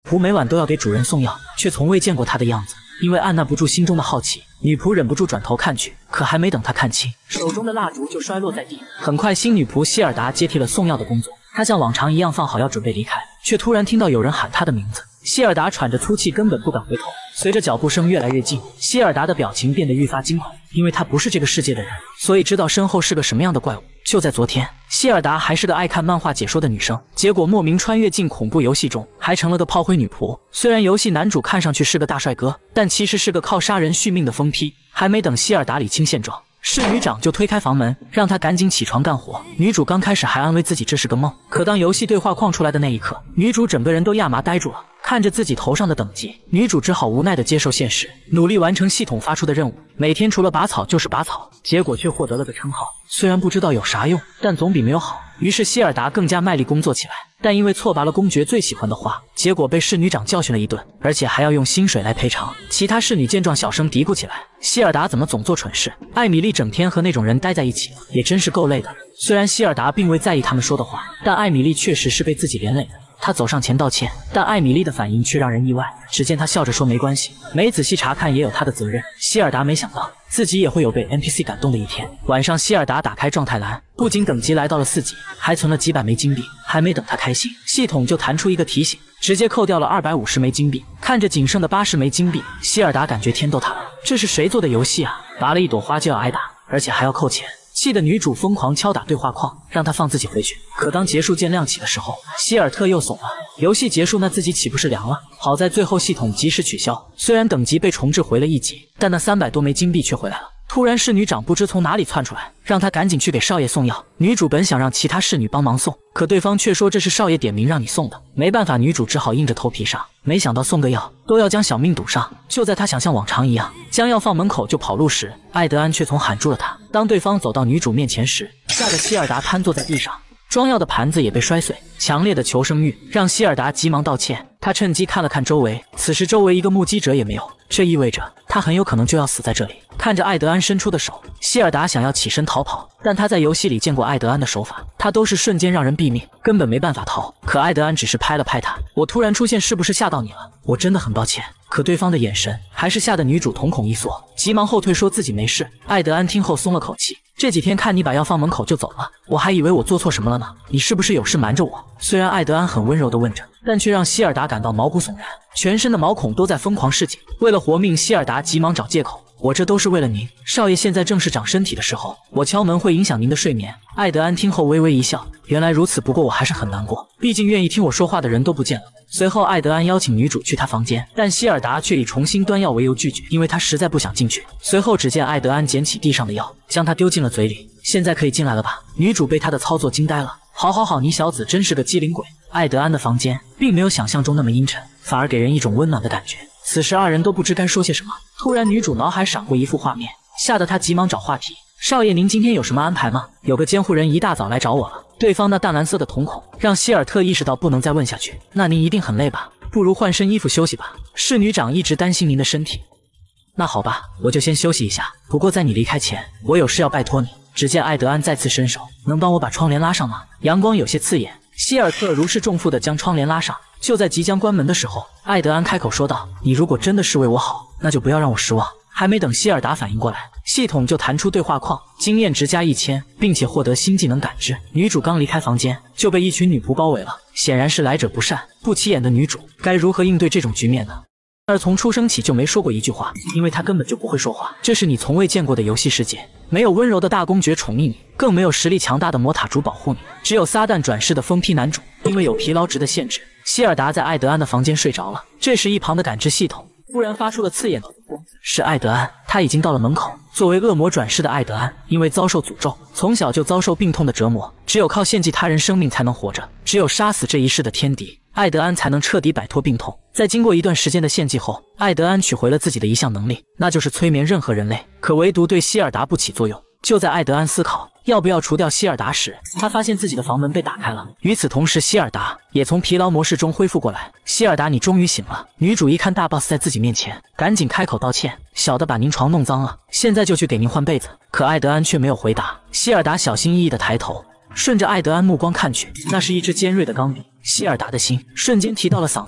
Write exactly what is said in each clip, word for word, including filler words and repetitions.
仆每晚都要给主人送药，却从未见过他的样子。因为按捺不住心中的好奇，女仆忍不住转头看去，可还没等她看清，手中的蜡烛就摔落在地。很快，新女仆希尔达接替了送药的工作。她像往常一样放好药准备离开，却突然听到有人喊她的名字。希尔达喘着粗气，根本不敢回头。随着脚步声越来越近，希尔达的表情变得愈发惊恐，因为他不是这个世界的人，所以知道身后是个什么样的怪物。就在昨天，希尔达还是个爱看漫画解说的女生，结果莫名穿越进恐怖游戏中，还成了个炮灰女仆。虽然游戏男主看上去是个大帅哥，但其实是个靠杀人续命的疯批。还没等希尔达理清现状，侍女长就推开房门，让她赶紧起床干活。女主刚开始还安慰自己这是个梦，可当游戏对话框出来的那一刻，女主整个人都亚麻呆住了。看着自己头上的等级，女主只好无奈地接受现实，努力完成系统发出的任务。每天除了拔草就是拔草，结果却获得了个称号。虽然不知道有啥用，但总比没有好。于是希尔达更加卖力工作起来，但因为错拔了公爵最喜欢的花，结果被侍女长教训了一顿，而且还要用薪水来赔偿。其他侍女见状，小声嘀咕起来：希尔达怎么总做蠢事？艾米丽整天和那种人待在一起，也真是够累的。虽然希尔达并未在意他们说的话，但艾米丽确实是被自己连累的。他走上前道歉，但艾米丽的反应却让人意外。只见他笑着说：“没关系，没仔细查看也有他的责任。”希尔达没想到自己也会有被 N P C 感动的一天。晚上，希尔达打开状态栏，不仅等级来到了四级，还存了几百枚金币。还没等他开心，系统就弹出一个提醒，直接扣掉了二百五十枚金币。看着仅剩的八十枚金币，希尔达感觉天都塌了。这是谁做的游戏啊？拔了一朵花就要挨打，而且还要扣钱。气得女主疯狂敲打对话框，让他放自己回去。可当结束键亮起的时候，希尔特又怂了。游戏结束，那自己岂不是凉了？好在最后系统及时取消，虽然等级被重置回了一级，但那三百多枚金币却回来了。突然，侍女长不知从哪里窜出来，让她赶紧去给少爷送药。女主本想让其他侍女帮忙送，可对方却说这是少爷点名让你送的。没办法，女主只好硬着头皮上。没想到送个药都要将小命赌上。就在她想像往常一样将药放门口就跑路时，艾德安却从喊住了她。当对方走到女主面前时，吓得希尔达瘫坐在地上，装药的盘子也被摔碎。强烈的求生欲让希尔达急忙道歉。他趁机看了看周围，此时周围一个目击者也没有，这意味着他很有可能就要死在这里。看着艾德安伸出的手，希尔达想要起身逃跑，但他在游戏里见过艾德安的手法，他都是瞬间让人毙命，根本没办法逃。可艾德安只是拍了拍他：“我突然出现是不是吓到你了？我真的很抱歉。”可对方的眼神还是吓得女主瞳孔一缩，急忙后退说自己没事。艾德安听后松了口气：“这几天看你把药放门口就走了，我还以为我做错什么了呢，你是不是有事瞒着我？”虽然艾德安很温柔地问着，但却让希尔达感到毛骨悚然，全身的毛孔都在疯狂示警。为了活命，希尔达急忙找借口：“我这都是为了您，少爷现在正是长身体的时候，我敲门会影响您的睡眠。”艾德安听后微微一笑：“原来如此，不过我还是很难过，毕竟愿意听我说话的人都不见了。”随后，艾德安邀请女主去他房间，但希尔达却以重新端药为由拒绝，因为他实在不想进去。随后，只见艾德安捡起地上的药，将它丢进了嘴里。“现在可以进来了吧？”女主被他的操作惊呆了。“好好好，你小子真是个机灵鬼。”艾德安的房间并没有想象中那么阴沉，反而给人一种温暖的感觉。此时二人都不知该说些什么。突然，女主脑海闪过一幅画面，吓得她急忙找话题：“少爷，您今天有什么安排吗？有个监护人一大早来找我了。”对方那淡蓝色的瞳孔让希尔特意识到不能再问下去。“那您一定很累吧？不如换身衣服休息吧。侍女长一直担心您的身体。”“那好吧，我就先休息一下。不过在你离开前，我有事要拜托你。”只见艾德安再次伸手：“能帮我把窗帘拉上吗？”阳光有些刺眼，希尔特如释重负地将窗帘拉上。就在即将关门的时候，艾德安开口说道：“你如果真的是为我好，那就不要让我失望。”还没等希尔达反应过来，系统就弹出对话框：“经验值加一千，并且获得新技能感知。”女主刚离开房间，就被一群女仆包围了，显然是来者不善。不起眼的女主该如何应对这种局面呢？而从出生起就没说过一句话，因为她根本就不会说话。这是你从未见过的游戏世界，没有温柔的大公爵宠溺你，更没有实力强大的魔塔主保护你，只有撒旦转世的疯批男主。因为有疲劳值的限制，希尔达在艾德安的房间睡着了。这时，一旁的感知系统突然发出了刺眼的光，是艾德安，他已经到了门口。作为恶魔转世的艾德安，因为遭受诅咒，从小就遭受病痛的折磨，只有靠献祭他人生命才能活着，只有杀死这一世的天敌，艾德安才能彻底摆脱病痛。在经过一段时间的献祭后，艾德安取回了自己的一项能力，那就是催眠任何人类，可唯独对希尔达不起作用。就在艾德安思考要不要除掉希尔达时，他发现自己的房门被打开了。与此同时，希尔达也从疲劳模式中恢复过来。“希尔达，你终于醒了。”女主一看大 boss 在自己面前，赶紧开口道歉：“小的把您床弄脏了，现在就去给您换被子。”可艾德安却没有回答。希尔达小心翼翼地抬头，顺着艾德安目光看去，那是一支尖锐的钢笔。希尔达的心瞬间提到了嗓子眼，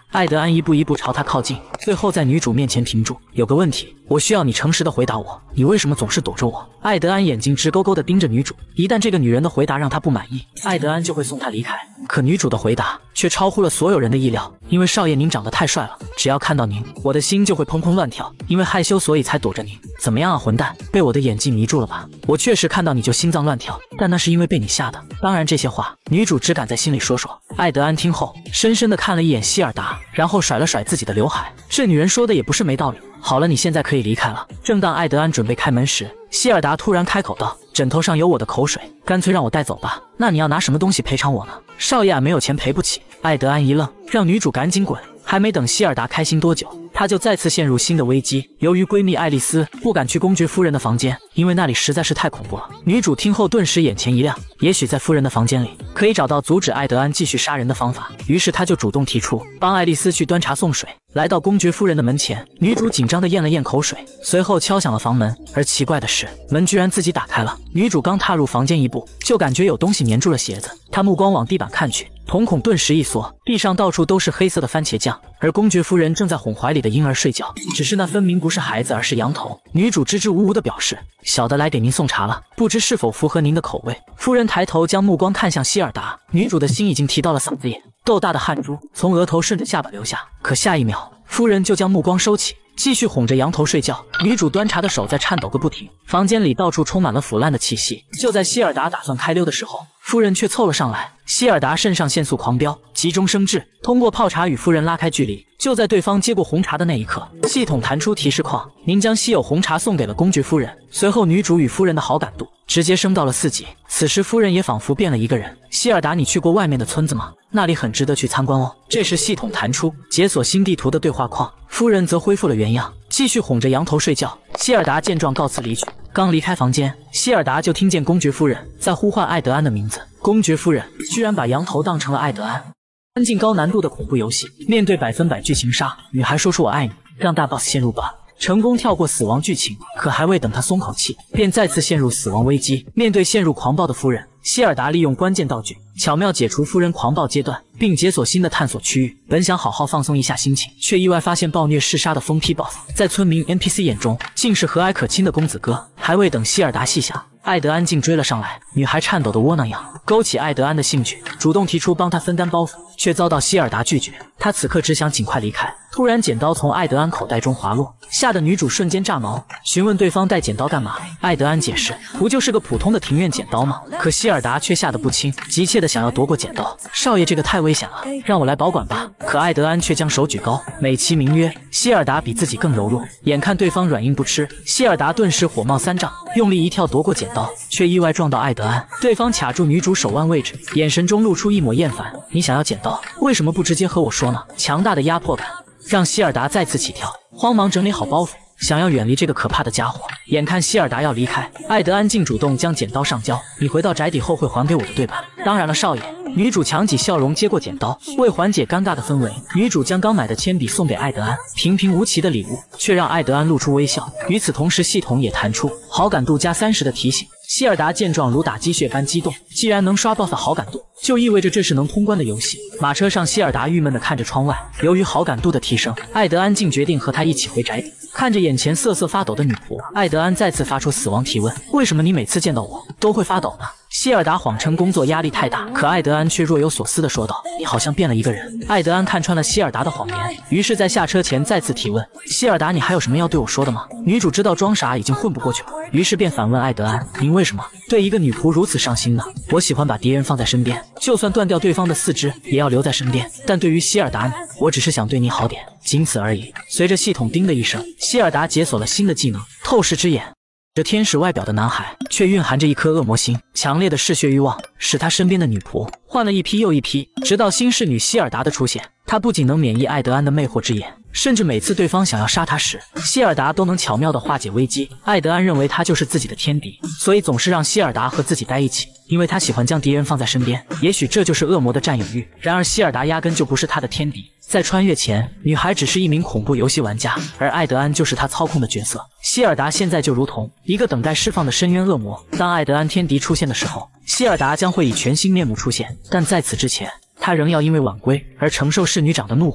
艾德安一步一步朝他靠近，最后在女主面前停住。有个问题，我需要你诚实的回答我，你为什么总是躲着我？艾德安眼睛直勾勾的盯着女主，一旦这个女人的回答让他不满意，艾德安就会送她离开。可女主的回答却超乎了所有人的意料，因为少爷您长得太帅了，只要看到您，我的心就会砰砰乱跳，因为害羞所以才躲着您。怎么样啊，混蛋，被我的演技迷住了吧？我确实看到你就心脏乱跳，但那是因为被你吓的。当然这些话，女主只敢在心里说说。艾德安听后，深深的看了一眼希尔达，然后甩了甩自己的刘海。这女人说的也不是没道理。好了，你现在可以离开了。正当艾德安准备开门时，希尔达突然开口道：“枕头上有我的口水，干脆让我带走吧。那你要拿什么东西赔偿我呢？”少爷啊，没有钱赔不起。艾德安一愣，让女主赶紧滚。还没等希尔达开心多久，她就再次陷入新的危机。由于闺蜜爱丽丝不敢去公爵夫人的房间，因为那里实在是太恐怖了。女主听后顿时眼前一亮，也许在夫人的房间里可以找到阻止艾德安继续杀人的方法。于是她就主动提出帮爱丽丝去端茶送水。来到公爵夫人的门前，女主紧张地咽了咽口水，随后敲响了房门。而奇怪的是，门居然自己打开了。女主刚踏入房间一步，就感觉有东西粘住了鞋子。她目光往地板看去，瞳孔顿时一缩，地上到处都是黑色的番茄酱，而公爵夫人正在哄怀里的婴儿睡觉，只是那分明不是孩子，而是羊头。女主支支吾吾地表示：“小的来给您送茶了，不知是否符合您的口味？”夫人抬头将目光看向希尔达，女主的心已经提到了嗓子眼，豆大的汗珠从额头顺着下巴流下。可下一秒，夫人就将目光收起，继续哄着羊头睡觉。女主端茶的手在颤抖个不停，房间里到处充满了腐烂的气息。就在希尔达打算开溜的时候，夫人却凑了上来。希尔达肾上腺素狂飙，急中生智，通过泡茶与夫人拉开距离。就在对方接过红茶的那一刻，系统弹出提示框：您将稀有红茶送给了公爵夫人。随后，女主与夫人的好感度直接升到了四级。此时，夫人也仿佛变了一个人。希尔达，你去过外面的村子吗？那里很值得去参观哦。这时，系统弹出解锁新地图的对话框，夫人则恢复了原样，继续哄着羊头睡觉。希尔达见状告辞离去。刚离开房间，希尔达就听见公爵夫人在呼唤艾德安的名字。公爵夫人居然把羊头当成了艾德安。安静高难度的恐怖游戏，面对百分百剧情杀，女孩说出我爱你，让大 boss 陷入吧。成功跳过死亡剧情，可还未等他松口气，便再次陷入死亡危机。面对陷入狂暴的夫人，希尔达利用关键道具巧妙解除夫人狂暴阶段，并解锁新的探索区域。本想好好放松一下心情，却意外发现暴虐嗜杀的疯批 boss 在村民 N P C 眼中竟是和蔼可亲的公子哥。还未等希尔达细想，艾德安竟追了上来。女孩颤抖的窝囊样，勾起艾德安的兴趣，主动提出帮他分担包袱，却遭到希尔达拒绝。他此刻只想尽快离开。突然，剪刀从艾德安口袋中滑落，吓得女主瞬间炸毛，询问对方带剪刀干嘛。艾德安解释，不就是个普通的庭院剪刀吗？可希尔达却吓得不轻，急切的想要夺过剪刀。少爷，这个太危险了，让我来保管吧。可艾德安却将手举高，美其名曰希尔达比自己更柔弱。眼看对方软硬不吃，希尔达顿时火冒三丈，用力一跳夺过剪刀，却意外撞到艾德安。对方卡住女主手腕位置，眼神中露出一抹厌烦。你想要剪刀，为什么不直接和我说呢？强大的压迫感让希尔达再次起跳，慌忙整理好包袱，想要远离这个可怕的家伙。眼看希尔达要离开，艾德安竟主动将剪刀上交。你回到宅邸后会还给我的，对吧？当然了，少爷。女主强挤笑容接过剪刀，为缓解尴尬的氛围，女主将刚买的铅笔送给艾德安。平平无奇的礼物，却让艾德安露出微笑。与此同时，系统也弹出好感度加三十的提醒。希尔达见状如打鸡血般激动，既然能刷 boss 好感度，就意味着这是能通关的游戏。马车上，希尔达郁闷地看着窗外，由于好感度的提升，艾德安竟决定和他一起回宅邸。看着眼前瑟瑟发抖的女仆，艾德安再次发出死亡提问：为什么你每次见到我都会发抖呢？希尔达谎称工作压力太大，可艾德安却若有所思地说道：你好像变了一个人。艾德安看穿了希尔达的谎言，于是在下车前再次提问：希尔达，你还有什么要对我说的吗？女主知道装傻已经混不过去了，于是便反问艾德安：您为什么对一个女仆如此上心呢？我喜欢把敌人放在身边，就算断掉对方的四肢也要留在身边，但对于希尔达你，我只是想对你好点，仅此而已。随着系统叮的一声，希尔达解锁了新的技能透视之眼。这天使外表的男孩却蕴含着一颗恶魔心，强烈的嗜血欲望使他身边的女仆换了一批又一批，直到新侍女希尔达的出现，他不仅能免疫艾德安的魅惑之眼，甚至每次对方想要杀他时，希尔达都能巧妙地化解危机。艾德安认为他就是自己的天敌，所以总是让希尔达和自己待一起，因为他喜欢将敌人放在身边。也许这就是恶魔的占有欲。然而希尔达压根就不是他的天敌。在穿越前，女孩只是一名恐怖游戏玩家，而艾德安就是她操控的角色。希尔达现在就如同一个等待释放的深渊恶魔。当艾德安天敌出现的时候，希尔达将会以全新面目出现，但在此之前，他仍要因为晚归而承受侍女长的怒火。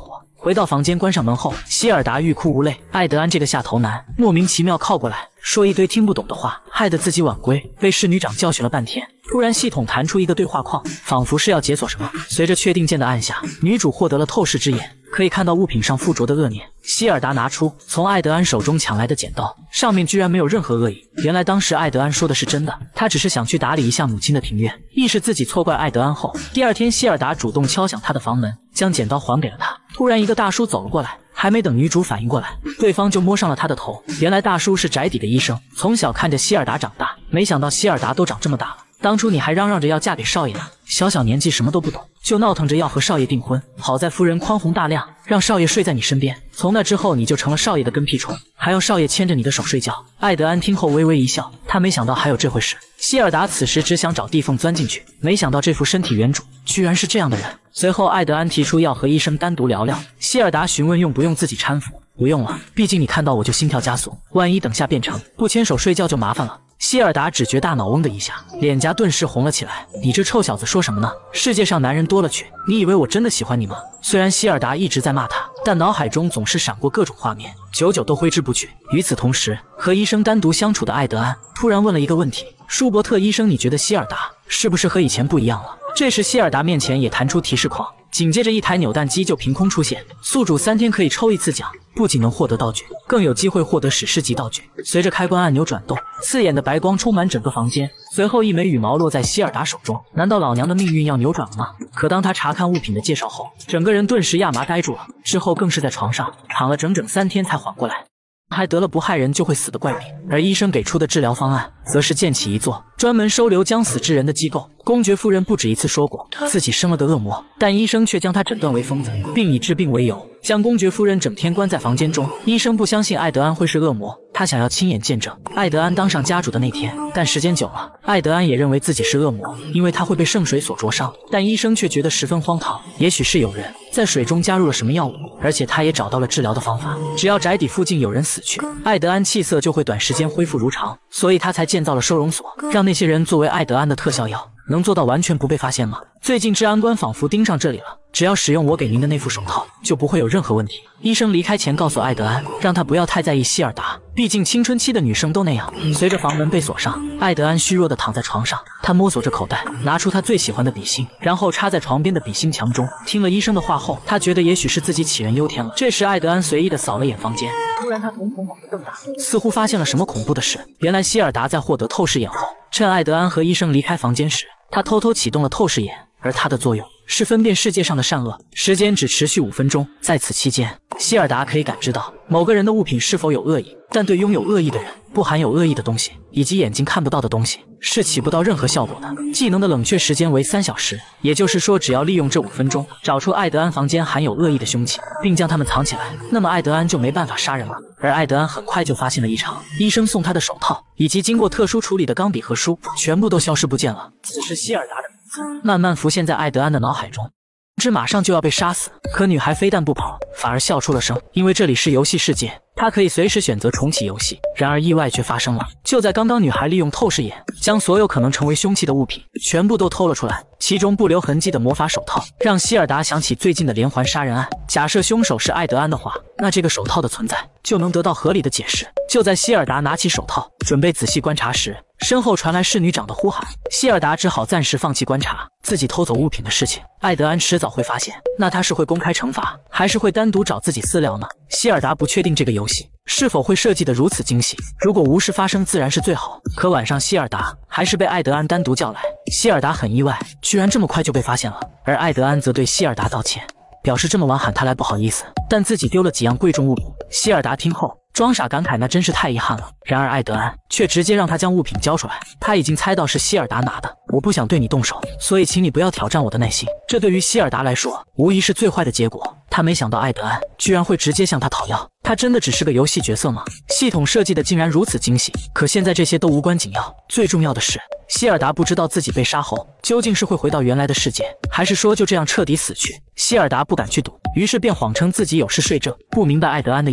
回到房间，关上门后，希尔达欲哭无泪。艾德安这个下头男莫名其妙靠过来，说一堆听不懂的话，害得自己晚归，被侍女长教训了半天。突然系统弹出一个对话框，仿佛是要解锁什么。随着确定键的按下，女主获得了透视之眼，可以看到物品上附着的恶念。希尔达拿出从艾德安手中抢来的剪刀，上面居然没有任何恶意。原来当时艾德安说的是真的，他只是想去打理一下母亲的庭院。意识自己错怪艾德安后，第二天希尔达主动敲响他的房门，将剪刀还给了他。突然一个大叔走了过来，还没等女主反应过来，对方就摸上了他的头。原来大叔是宅邸的医生，从小看着希尔达长大，没想到希尔达都长这么大了。当初你还嚷嚷着要嫁给少爷呢，小小年纪什么都不懂，就闹腾着要和少爷订婚。好在夫人宽宏大量，让少爷睡在你身边。从那之后，你就成了少爷的跟屁虫，还要少爷牵着你的手睡觉。艾德安听后微微一笑，他没想到还有这回事。希尔达此时只想找地缝钻进去，没想到这副身体原主居然是这样的人。随后，艾德安提出要和医生单独聊聊。希尔达询问用不用自己搀扶，不用了，毕竟你看到我就心跳加速，万一等下变成不牵手睡觉就麻烦了。希尔达只觉大脑嗡的一下，脸颊顿时红了起来。你这臭小子说什么呢？世界上男人多了去，你以为我真的喜欢你吗？虽然希尔达一直在骂他，但脑海中总是闪过各种画面，久久都挥之不去。与此同时，和医生单独相处的艾德安突然问了一个问题：舒伯特医生，你觉得希尔达是不是和以前不一样了？这时希尔达面前也弹出提示框，紧接着一台扭蛋机就凭空出现，宿主三天可以抽一次奖，不仅能获得道具，更有机会获得史诗级道具。随着开关按钮转动，刺眼的白光充满整个房间，随后一枚羽毛落在希尔达手中。难道老娘的命运要扭转了吗？可当他查看物品的介绍后，整个人顿时亚麻呆住了，之后更是在床上躺了整整三天才缓过来。还得了不害人就会死的怪病，而医生给出的治疗方案则是建起一座专门收留将死之人的机构。公爵夫人不止一次说过自己生了个恶魔，但医生却将她诊断为疯子，并以治病为由将公爵夫人整天关在房间中。医生不相信艾德安会是恶魔，他想要亲眼见证艾德安当上家主的那天。但时间久了，艾德安也认为自己是恶魔，因为他会被圣水所灼伤。但医生却觉得十分荒唐，也许是有人在水中加入了什么药物，而且他也找到了治疗的方法，只要宅邸附近有人死去，艾德安气色就会短时间恢复如常，所以他才建造了收容所，让那些人作为艾德安的特效药。能做到完全不被发现吗？最近治安官仿佛盯上这里了，只要使用我给您的那副手套，就不会有任何问题。医生离开前告诉艾德安，让他不要太在意希尔达，毕竟青春期的女生都那样。随着房门被锁上，艾德安虚弱地躺在床上，他摸索着口袋，拿出他最喜欢的笔芯，然后插在床边的笔芯墙中。听了医生的话后，他觉得也许是自己杞人忧天了。这时，艾德安随意地扫了眼房间，突然他瞳孔猛地瞪大，似乎发现了什么恐怖的事。原来希尔达在获得透视眼后，趁艾德安和医生离开房间时，他偷偷启动了透视眼，而它的作用是分辨世界上的善恶，时间只持续五分钟。在此期间，希尔达可以感知到某个人的物品是否有恶意，但对拥有恶意的人，不含有恶意的东西以及眼睛看不到的东西是起不到任何效果的。技能的冷却时间为三小时，也就是说，只要利用这五分钟找出艾德安房间含有恶意的凶器，并将它们藏起来，那么艾德安就没办法杀人了。而艾德安很快就发现了异常，医生送他的手套以及经过特殊处理的钢笔和书全部都消失不见了。此时希尔达的名字慢慢浮现在艾德安的脑海中，这马上就要被杀死。可女孩非但不跑，反而笑出了声，因为这里是游戏世界，她可以随时选择重启游戏。然而意外却发生了，就在刚刚，女孩利用透视眼将所有可能成为凶器的物品全部都偷了出来，其中不留痕迹的魔法手套让希尔达想起最近的连环杀人案。假设凶手是艾德安的话，那这个手套的存在就能得到合理的解释。就在希尔达拿起手套准备仔细观察时，身后传来侍女长的呼喊，希尔达只好暂时放弃观察自己偷走物品的事情。艾德安迟早会发现，那他是会公开惩罚，还是会单独找自己私聊呢？希尔达不确定这个游戏是否会设计得如此精细，如果无事发生自然是最好。可晚上希尔达还是被艾德安单独叫来，希尔达很意外，居然这么快就被发现了。而艾德安则对希尔达道歉，表示这么晚喊他来不好意思，但自己丢了几样贵重物品。希尔达听后装傻感慨，那真是太遗憾了。然而艾德安却直接让他将物品交出来，他已经猜到是希尔达拿的。我不想对你动手，所以请你不要挑战我的耐心。这对于希尔达来说无疑是最坏的结果。他没想到艾德安居然会直接向他讨要，他真的只是个游戏角色吗？系统设计的竟然如此精细。可现在这些都无关紧要，最重要的是希尔达不知道自己被杀后究竟是会回到原来的世界，还是说就这样彻底死去。希尔达不敢去赌，于是便谎称自己有事睡着，不明白艾德安的意思。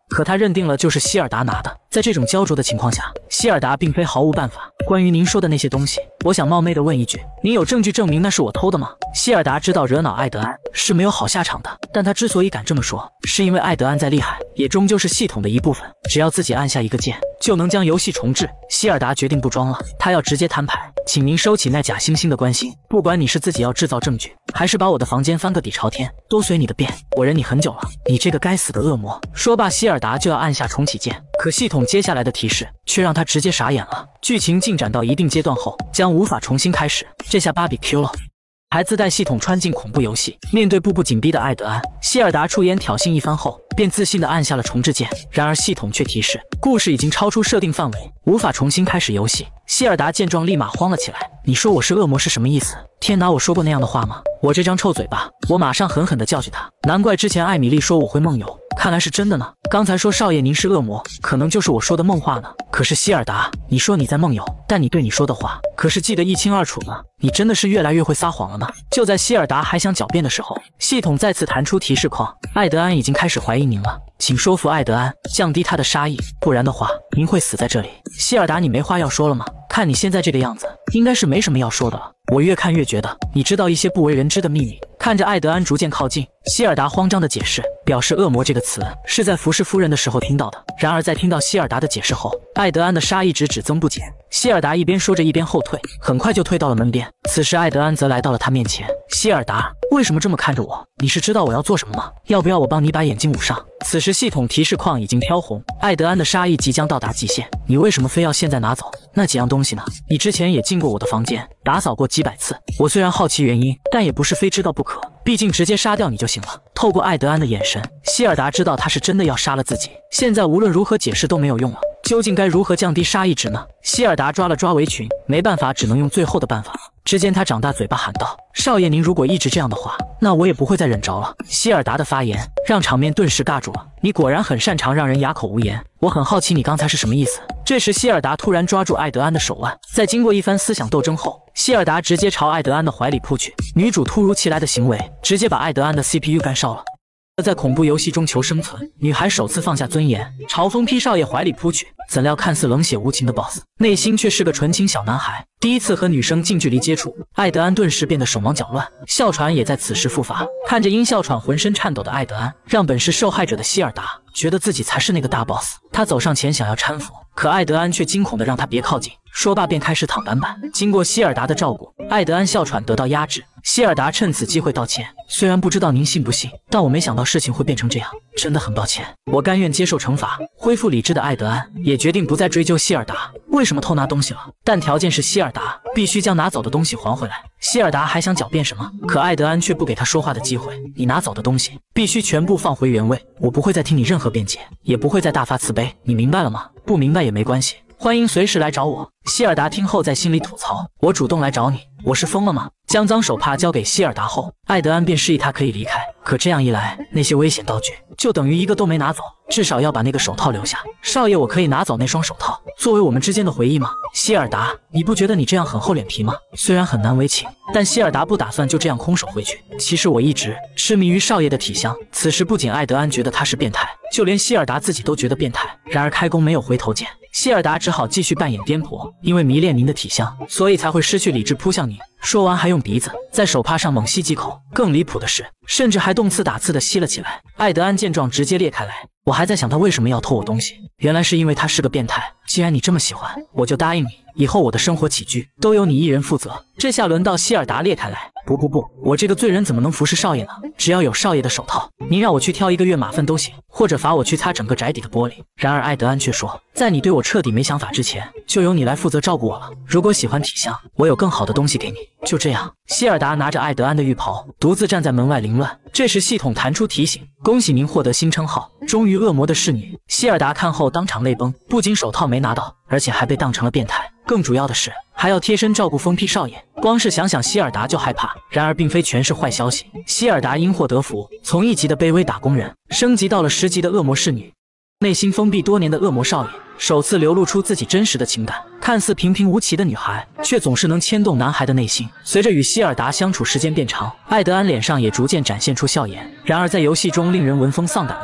可他认定了就是希尔达拿的。在这种焦灼的情况下，希尔达并非毫无办法。关于您说的那些东西，我想冒昧的问一句，您有证据证明那是我偷的吗？希尔达知道惹恼艾德安是没有好下场的，但他之所以敢这么说，是因为艾德安再厉害，也终究是系统的一部分。只要自己按下一个键，就能将游戏重置。希尔达决定不装了，他要直接摊牌。请您收起那假惺惺的关心，不管你是自己要制造证据，还是把我的房间翻个底朝天，都随你的便。我忍你很久了，你这个该死的恶魔！说罢，希尔达就要按下重启键，可系统接下来的提示却让他直接傻眼了。剧情进展到一定阶段后，将无法重新开始。这下芭比 Q 了。还自带系统穿进恐怖游戏，面对步步紧逼的艾德安，希尔达出言挑衅一番后，便自信地按下了重置键。然而系统却提示，故事已经超出设定范围，无法重新开始游戏。希尔达见状立马慌了起来，你说我是恶魔是什么意思？天哪，我说过那样的话吗？我这张臭嘴巴！我马上狠狠地教训他。难怪之前艾米丽说我会梦游，看来是真的呢。刚才说少爷您是恶魔，可能就是我说的梦话呢。可是希尔达，你说你在梦游，但你对你说的话可是记得一清二楚呢。你真的是越来越会撒谎了呢。就在希尔达还想狡辩的时候，系统再次弹出提示框，艾德安已经开始怀疑您了，请说服艾德安降低他的杀意，不然的话您会死在这里。希尔达，你没话要说了吗？看你现在这个样子，应该是没什么要说的了。我越看越觉得你知道一些不为人知的秘密。看着艾德安逐渐靠近，希尔达慌张地解释，表示恶魔这个词是在服侍夫人的时候听到的。然而在听到希尔达的解释后，艾德安的杀意值只增不减。希尔达一边说着一边后退，很快就退到了门边。此时艾德安则来到了他面前。希尔达，为什么这么看着我？你是知道我要做什么吗？要不要我帮你把眼睛捂上？此时系统提示框已经飘红，艾德安的杀意即将到达极限。你为什么非要现在拿走那几样东西呢？你之前也进过我的房间，打扫过几百次。我虽然好奇原因，但也不是非知道不可，毕竟直接杀掉你就行了。透过艾德安的眼神，希尔达知道他是真的要杀了自己。现在无论如何解释都没有用了，究竟该如何降低杀意值呢？希尔达抓了抓围裙，没办法，只能用最后的办法。只见他长大嘴巴喊道，少爷您如果一直这样的话，那我也不会再忍着了。希尔达的发言让场面顿时尬住了。你果然很擅长让人哑口无言，我很好奇你刚才是什么意思。这时希尔达突然抓住艾德安的手腕，在经过一番思想斗争后，希尔达直接朝艾德安的怀里扑去。女主突如其来的行为直接把艾德安的 C P U 干烧了。在恐怖游戏中求生存，女孩首次放下尊严，朝疯批少爷怀里扑去。怎料看似冷血无情的 boss， 内心却是个纯情小男孩。第一次和女生近距离接触，艾德安顿时变得手忙脚乱，哮喘也在此时复发。看着因哮喘浑身颤抖的艾德安，让本是受害者的希尔达觉得自己才是那个大 boss。他走上前想要搀扶，可艾德安却惊恐的让他别靠近。说罢便开始躺板板。经过希尔达的照顾，艾德安哮喘得到压制。希尔达趁此机会道歉，虽然不知道您信不信，但我没想到事情会变成这样，真的很抱歉，我甘愿接受惩罚。恢复理智的艾德安也决定不再追究希尔达为什么偷拿东西了，但条件是希尔达必须将拿走的东西还回来。希尔达还想狡辩什么，可艾德安却不给他说话的机会。你拿走的东西必须全部放回原位，我不会再听你任何辩解，也不会再大发慈悲，你明白了吗？不明白也没关系，欢迎随时来找我。希尔达听后在心里吐槽，我主动来找你，我是疯了吗？将脏手帕交给希尔达后，艾德安便示意他可以离开。可这样一来，那些危险道具就等于一个都没拿走，至少要把那个手套留下。少爷，我可以拿走那双手套，作为我们之间的回忆吗？希尔达，你不觉得你这样很厚脸皮吗？虽然很难为情，但希尔达不打算就这样空手回去。其实我一直痴迷于少爷的体香。此时不仅艾德安觉得他是变态，就连希尔达自己都觉得变态。然而开弓没有回头箭，希尔达只好继续扮演颠簸，因为迷恋您的体香，所以才会失去理智扑向您。说完还用鼻子在手帕上猛吸几口，更离谱的是，甚至还动次打次的吸了起来。艾德安见状直接裂开来，我还在想他为什么要偷我东西，原来是因为他是个变态。既然你这么喜欢，我就答应你，以后我的生活起居都由你一人负责。这下轮到希尔达裂开来，不不不，我这个罪人怎么能服侍少爷呢？只要有少爷的手套，您让我去挑一个月马粪都行，或者罚我去擦整个宅邸的玻璃。然而艾德安却说，在你对我彻底没想法之前，就由你来负责照顾我了。如果喜欢体香，我有更好的东西给你。就这样，希尔达拿着艾德安的浴袍，独自站在门外凌乱。这时系统弹出提醒，恭喜您获得新称号，终于恶魔的侍女。希尔达看后当场泪崩，不仅手套没拿到，而且还被当成了变态。更主要的是，还要贴身照顾疯批少爷，光是想想希尔达就害怕。然而并非全是坏消息，希尔达因祸得福，从一级的卑微打工人升级到了十级的恶魔侍女。内心封闭多年的恶魔少爷首次流露出自己真实的情感，看似平平无奇的女孩，却总是能牵动男孩的内心。随着与希尔达相处时间变长，艾德安脸上也逐渐展现出笑颜。然而在游戏中令人闻风丧胆的他，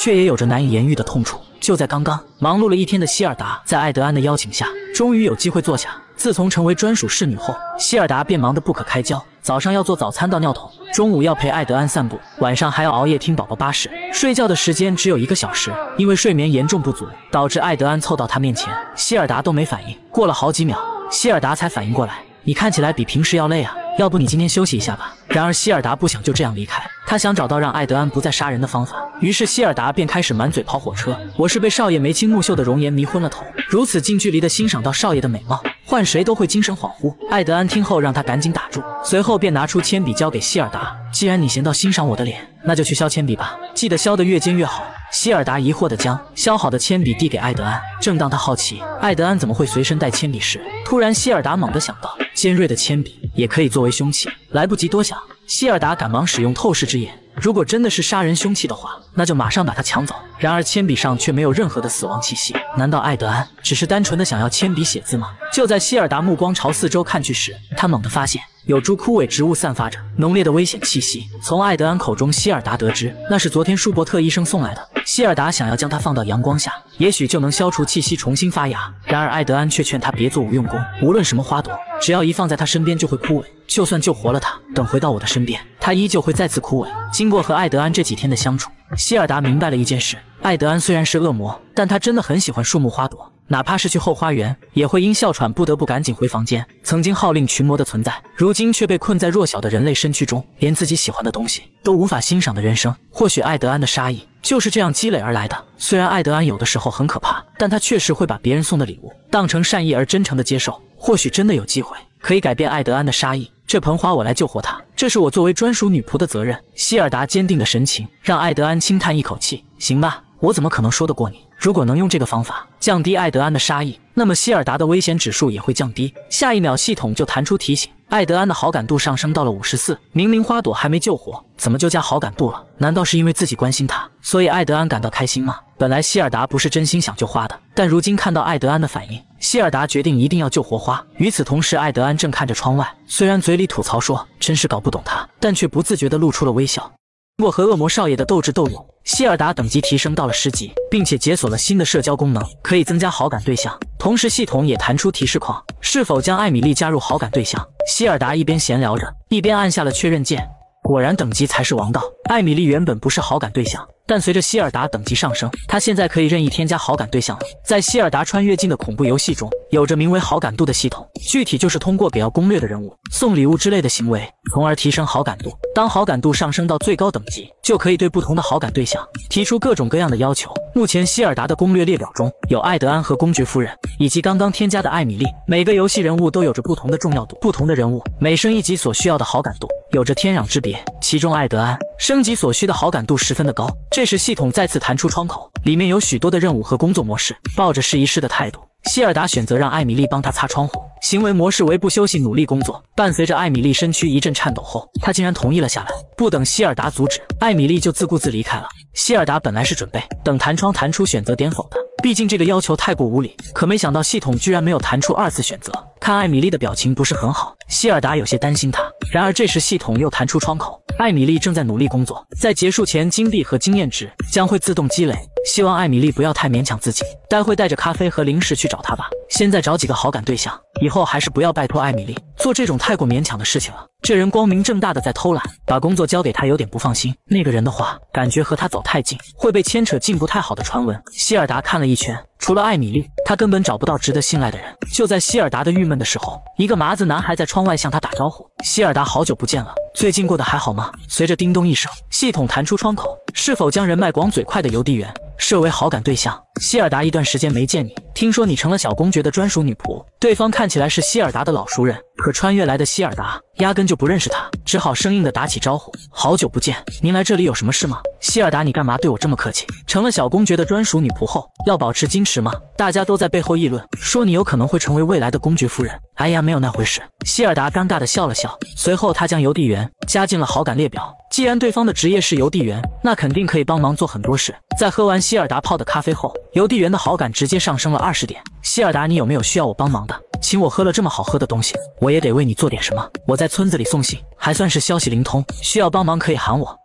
却也有着难以言喻的痛楚。就在刚刚，忙碌了一天的希尔达，在艾德安的邀请下，终于有机会坐下。自从成为专属侍女后，希尔达便忙得不可开交。早上要做早餐倒尿桶，中午要陪艾德安散步，晚上还要熬夜听宝宝巴士。睡觉的时间只有一个小时，因为睡眠严重不足，导致艾德安凑到他面前，希尔达都没反应。过了好几秒，希尔达才反应过来，你看起来比平时要累啊，要不你今天休息一下吧。然而希尔达不想就这样离开，他想找到让艾德安不再杀人的方法。于是希尔达便开始满嘴跑火车，我是被少爷眉清目秀的容颜迷昏了头，如此近距离的欣赏到少爷的美貌，换谁都会精神恍惚。艾德安听后让他赶紧打住，随后便拿出铅笔交给希尔达，既然你闲到欣赏我的脸，那就去削铅笔吧，记得削得越尖越好。希尔达疑惑地将削好的铅笔递给艾德安，正当他好奇艾德安怎么会随身带铅笔时，突然希尔达猛地想到，尖锐的铅笔也可以作为凶器。来不及多想，希尔达赶忙使用透视之眼，如果真的是杀人凶器的话，那就马上把它抢走。然而铅笔上却没有任何的死亡气息，难道艾德安只是单纯的想要铅笔写字吗？就在希尔达目光朝四周看去时，他猛地发现有株枯萎植物散发着浓烈的危险气息。从艾德安口中，希尔达得知那是昨天舒伯特医生送来的。希尔达想要将它放到阳光下，也许就能消除气息，重新发芽。然而艾德安却劝他别做无用功，无论什么花朵，只要一放在他身边就会枯萎，就算救活了他，等回到我的身边，他依旧会再次枯萎。经过和艾德安这几天的相处，希尔达明白了一件事，艾德安虽然是恶魔，但他真的很喜欢树木花朵，哪怕是去后花园，也会因哮喘不得不赶紧回房间。曾经号令群魔的存在，如今却被困在弱小的人类身躯中，连自己喜欢的东西都无法欣赏的人生，或许艾德安的杀意就是这样积累而来的。虽然艾德安有的时候很可怕，但他确实会把别人送的礼物当成善意而真诚的接受，或许真的有机会可以改变艾德安的杀意。这盆花我来救活他，这是我作为专属女仆的责任。希尔达坚定的神情让艾德安轻叹一口气，行吧，我怎么可能说得过你？如果能用这个方法降低艾德安的杀意，那么希尔达的危险指数也会降低。下一秒系统就弹出提醒，艾德安的好感度上升到了五十四。明明花朵还没救活，怎么就加好感度了？难道是因为自己关心他，所以艾德安感到开心吗？本来希尔达不是真心想救花的，但如今看到艾德安的反应，希尔达决定一定要救活花。与此同时，艾德安正看着窗外，虽然嘴里吐槽说真是搞不懂他，但却不自觉地露出了微笑。通过和恶魔少爷的斗智斗勇，希尔达等级提升到了十级，并且解锁了新的社交功能，可以增加好感对象。同时系统也弹出提示框，是否将艾米丽加入好感对象。希尔达一边闲聊着，一边按下了确认键。果然等级才是王道，艾米丽原本不是好感对象，但随着希尔达等级上升，她现在可以任意添加好感对象了。在希尔达穿越境的恐怖游戏中，有着名为好感度的系统，具体就是通过给要攻略的人物送礼物之类的行为，从而提升好感度。当好感度上升到最高等级，就可以对不同的好感对象提出各种各样的要求。目前希尔达的攻略列表中有艾德安和公爵夫人，以及刚刚添加的艾米丽。每个游戏人物都有着不同的重要度，不同的人物每升一级所需要的好感度有着天壤之别。其中艾德安升级所需的好感度十分的高。这时系统再次弹出窗口，里面有许多的任务和工作模式。抱着试一试的态度，希尔达选择让艾米丽帮他擦窗户，行为模式为不休息努力工作。伴随着艾米丽身躯一阵颤抖后，他竟然同意了下来。不等希尔达阻止，艾米丽就自顾自离开了。希尔达本来是准备等弹窗弹出选择点否的，毕竟这个要求太过无理，可没想到系统居然没有弹出二次选择。看艾米丽的表情不是很好，希尔达有些担心她。然而这时系统又弹出窗口，艾米丽正在努力工作，在结束前金币和经验值将会自动积累。希望艾米丽不要太勉强自己，待会带着咖啡和零食去找她吧。现在找几个好感对象，以后还是不要拜托艾米丽做这种太过勉强的事情了。这人光明正大的在偷懒，把工作交给他有点不放心。那个人的话，感觉和他走太近，会被牵扯进不太好的传闻。希尔达看了一圈，除了艾米丽，他根本找不到值得信赖的人。就在希尔达的郁闷的时候，一个麻子男孩在窗外向他打招呼：希尔达，好久不见了，最近过得还好吗？随着叮咚一声，系统弹出窗口，是否将人脉广嘴快的邮递员设为好感对象？希尔达，一段时间没见你，听说你成了小公爵的专属女仆。对方看起来是希尔达的老熟人，可穿越来的希尔达压根就不认识他，只好生硬的打起招呼：好久不见，您来这里有什么事吗？希尔达，你干嘛对我这么客气？成了小公爵的专属女仆后，要保持矜持吗？大家都在背后议论，说你有可能会成为未来的公爵夫人。哎呀，没有那回事。希尔达尴尬的笑了笑，随后他将邮递员加进了好感列表。既然对方的职业是邮递员，那肯定可以帮忙做很多事。在喝完希尔达泡的咖啡后，邮递员的好感直接上升了二十点。希尔达，你有没有需要我帮忙的？请我喝了这么好喝的东西，我也得为你做点什么。我在村子里送信，还算是消息灵通，需要帮忙可以喊我。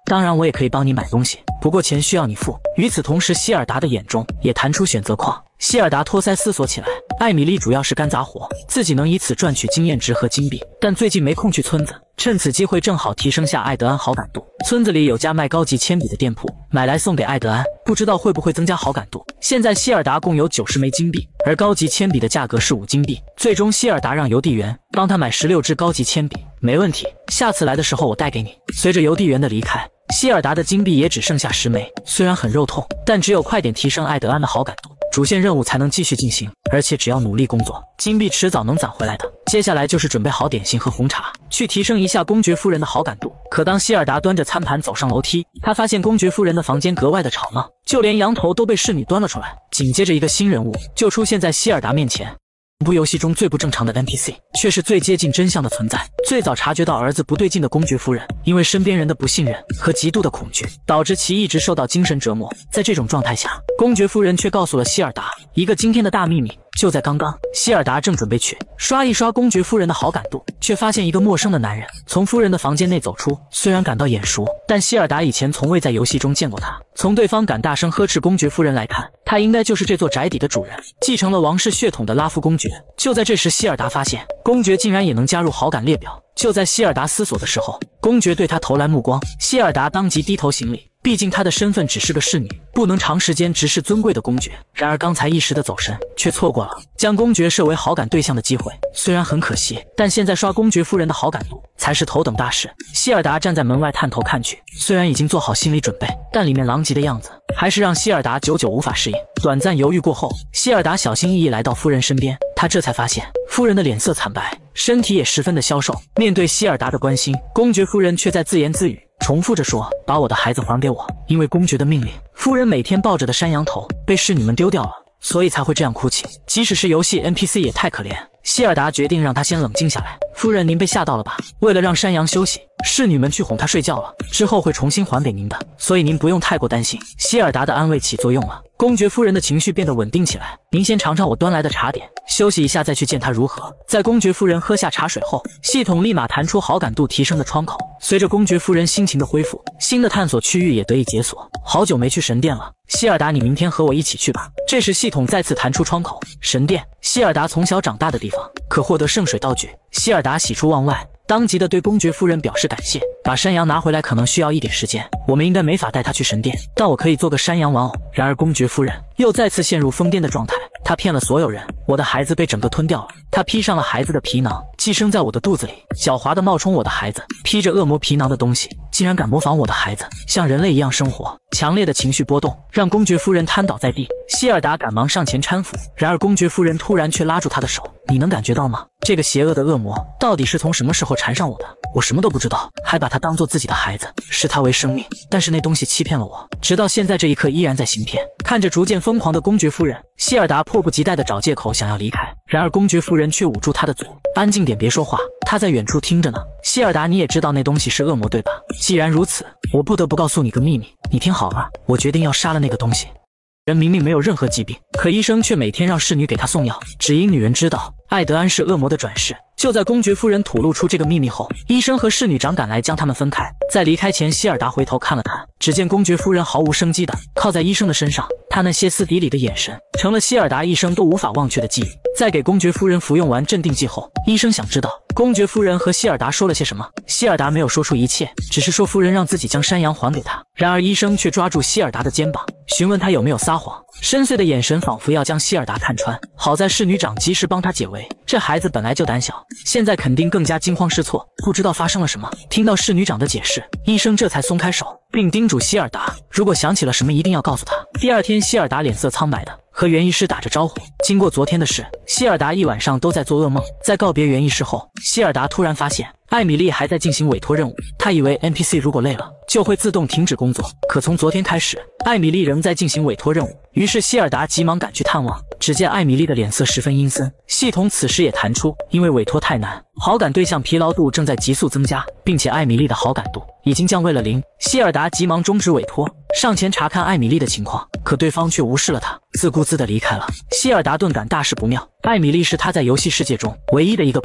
当然我也可以帮你买东西，不过钱需要你付。与此同时，希尔达的眼中也弹出选择框。希尔达托腮思索起来，艾米丽主要是干杂活，自己能以此赚取经验值和金币，但最近没空去村子，趁此机会正好提升下艾德安好感度。村子里有家卖高级铅笔的店铺，买来送给艾德安，不知道会不会增加好感度。现在希尔达共有九十枚金币，而高级铅笔的价格是五金币。最终希尔达让邮递员帮他买十六支高级铅笔，没问题，下次来的时候我带给你。随着邮递员的离开，希尔达的金币也只剩下十枚，虽然很肉痛，但只有快点提升艾德安的好感度，主线任务才能继续进行，而且只要努力工作，金币迟早能攒回来的。接下来就是准备好点心和红茶，去提升一下公爵夫人的好感度。可当希尔达端着餐盘走上楼梯，他发现公爵夫人的房间格外的吵闹，就连羊头都被侍女端了出来。紧接着一个新人物就出现在希尔达面前。部游戏中最不正常的 N P C， 却是最接近真相的存在。最早察觉到儿子不对劲的公爵夫人，因为身边人的不信任和极度的恐惧，导致其一直受到精神折磨。在这种状态下，公爵夫人却告诉了希尔达一个惊天的大秘密。就在刚刚，希尔达正准备去刷一刷公爵夫人的好感度，却发现一个陌生的男人从夫人的房间内走出。虽然感到眼熟，但希尔达以前从未在游戏中见过他。从对方敢大声呵斥公爵夫人来看，他应该就是这座宅邸的主人，继承了王室血统的拉夫公爵。就在这时，希尔达发现公爵竟然也能加入好感列表。就在希尔达思索的时候，公爵对他投来目光，希尔达当即低头行礼。毕竟他的身份只是个侍女，不能长时间直视尊贵的公爵。然而刚才一时的走神，却错过了将公爵设为好感对象的机会。虽然很可惜，但现在刷公爵夫人的好感度才是头等大事。希尔达站在门外探头看去，虽然已经做好心理准备，但里面狼藉的样子还是让希尔达久久无法适应。短暂犹豫过后，希尔达小心翼翼来到夫人身边，他这才发现夫人的脸色惨白，身体也十分的消瘦。面对希尔达的关心，公爵夫人却在自言自语，重复着说：“把我的孩子还给我。”因为公爵的命令，夫人每天抱着的山羊头被侍女们丢掉了，所以才会这样哭泣。即使是游戏 N P C 也太可怜。希尔达决定让他先冷静下来。夫人，您被吓到了吧？为了让山羊休息，侍女们去哄他睡觉了，之后会重新还给您的，所以您不用太过担心。希尔达的安慰起作用了，公爵夫人的情绪变得稳定起来。您先尝尝我端来的茶点，休息一下再去见他如何？在公爵夫人喝下茶水后，系统立马弹出好感度提升的窗口。随着公爵夫人心情的恢复，新的探索区域也得以解锁。好久没去神殿了，希尔达，你明天和我一起去吧。这时系统再次弹出窗口，神殿，希尔达从小长大的地方，可获得圣水道具。希尔达喜出望外，当即的对公爵夫人表示感谢。把山羊拿回来可能需要一点时间，我们应该没法带他去神殿，但我可以做个山羊玩偶。然而公爵夫人又再次陷入疯癫的状态，她骗了所有人，我的孩子被整个吞掉了。她披上了孩子的皮囊，寄生在我的肚子里，狡猾的冒充我的孩子。披着恶魔皮囊的东西竟然敢模仿我的孩子，像人类一样生活。强烈的情绪波动让公爵夫人瘫倒在地，希尔达赶忙上前搀扶，然而公爵夫人突然却拉住他的手。你能感觉到吗？这个邪恶的恶魔到底是从什么时候缠上我的？我什么都不知道，还把他当做自己的孩子，视他为生命。但是那东西欺骗了我，直到现在这一刻依然在行骗。看着逐渐疯狂的公爵夫人，希尔达迫不及待地找借口想要离开，然而公爵夫人却捂住他的嘴，安静点，别说话，他在远处听着呢。希尔达，你也知道那东西是恶魔对吧？既然如此，我不得不告诉你个秘密，你听好了，我决定要杀了那个东西。人明明没有任何疾病，可医生却每天让侍女给他送药，只因女人知道艾德安是恶魔的转世。就在公爵夫人吐露出这个秘密后，医生和侍女长赶来将他们分开。在离开前，希尔达回头看了看，只见公爵夫人毫无生机的靠在医生的身上，她那歇斯底里的眼神成了希尔达一生都无法忘却的记忆。在给公爵夫人服用完镇定剂后，医生想知道公爵夫人和希尔达说了些什么。希尔达没有说出一切，只是说夫人让自己将山羊还给他。然而医生却抓住希尔达的肩膀，询问他有没有撒谎。深邃的眼神仿佛要将希尔达看穿。好在侍女长及时帮他解围，这孩子本来就胆小，现在肯定更加惊慌失措，不知道发生了什么。听到侍女长的解释，医生这才松开手，并叮嘱希尔达，如果想起了什么一定要告诉他。第二天，希尔达脸色苍白的和袁医师打着招呼。经过昨天的事，希尔达一晚上都在做噩梦。在告别袁医师后，希尔达突然发现艾米丽还在进行委托任务。他以为 N P C 如果累了就会自动停止工作，可从昨天开始，艾米丽仍在进行委托任务。于是希尔达急忙赶去探望，只见艾米丽的脸色十分阴森。系统此时也弹出，因为委托太难，好感对象疲劳度正在急速增加，并且艾米丽的好感度已经降为了零。希尔达急忙终止委托，上前查看艾米丽的情况，可对方却无视了他，自顾自地离开了。希尔达顿感大事不妙，艾米丽是他在游戏世界中唯一的一个朋友，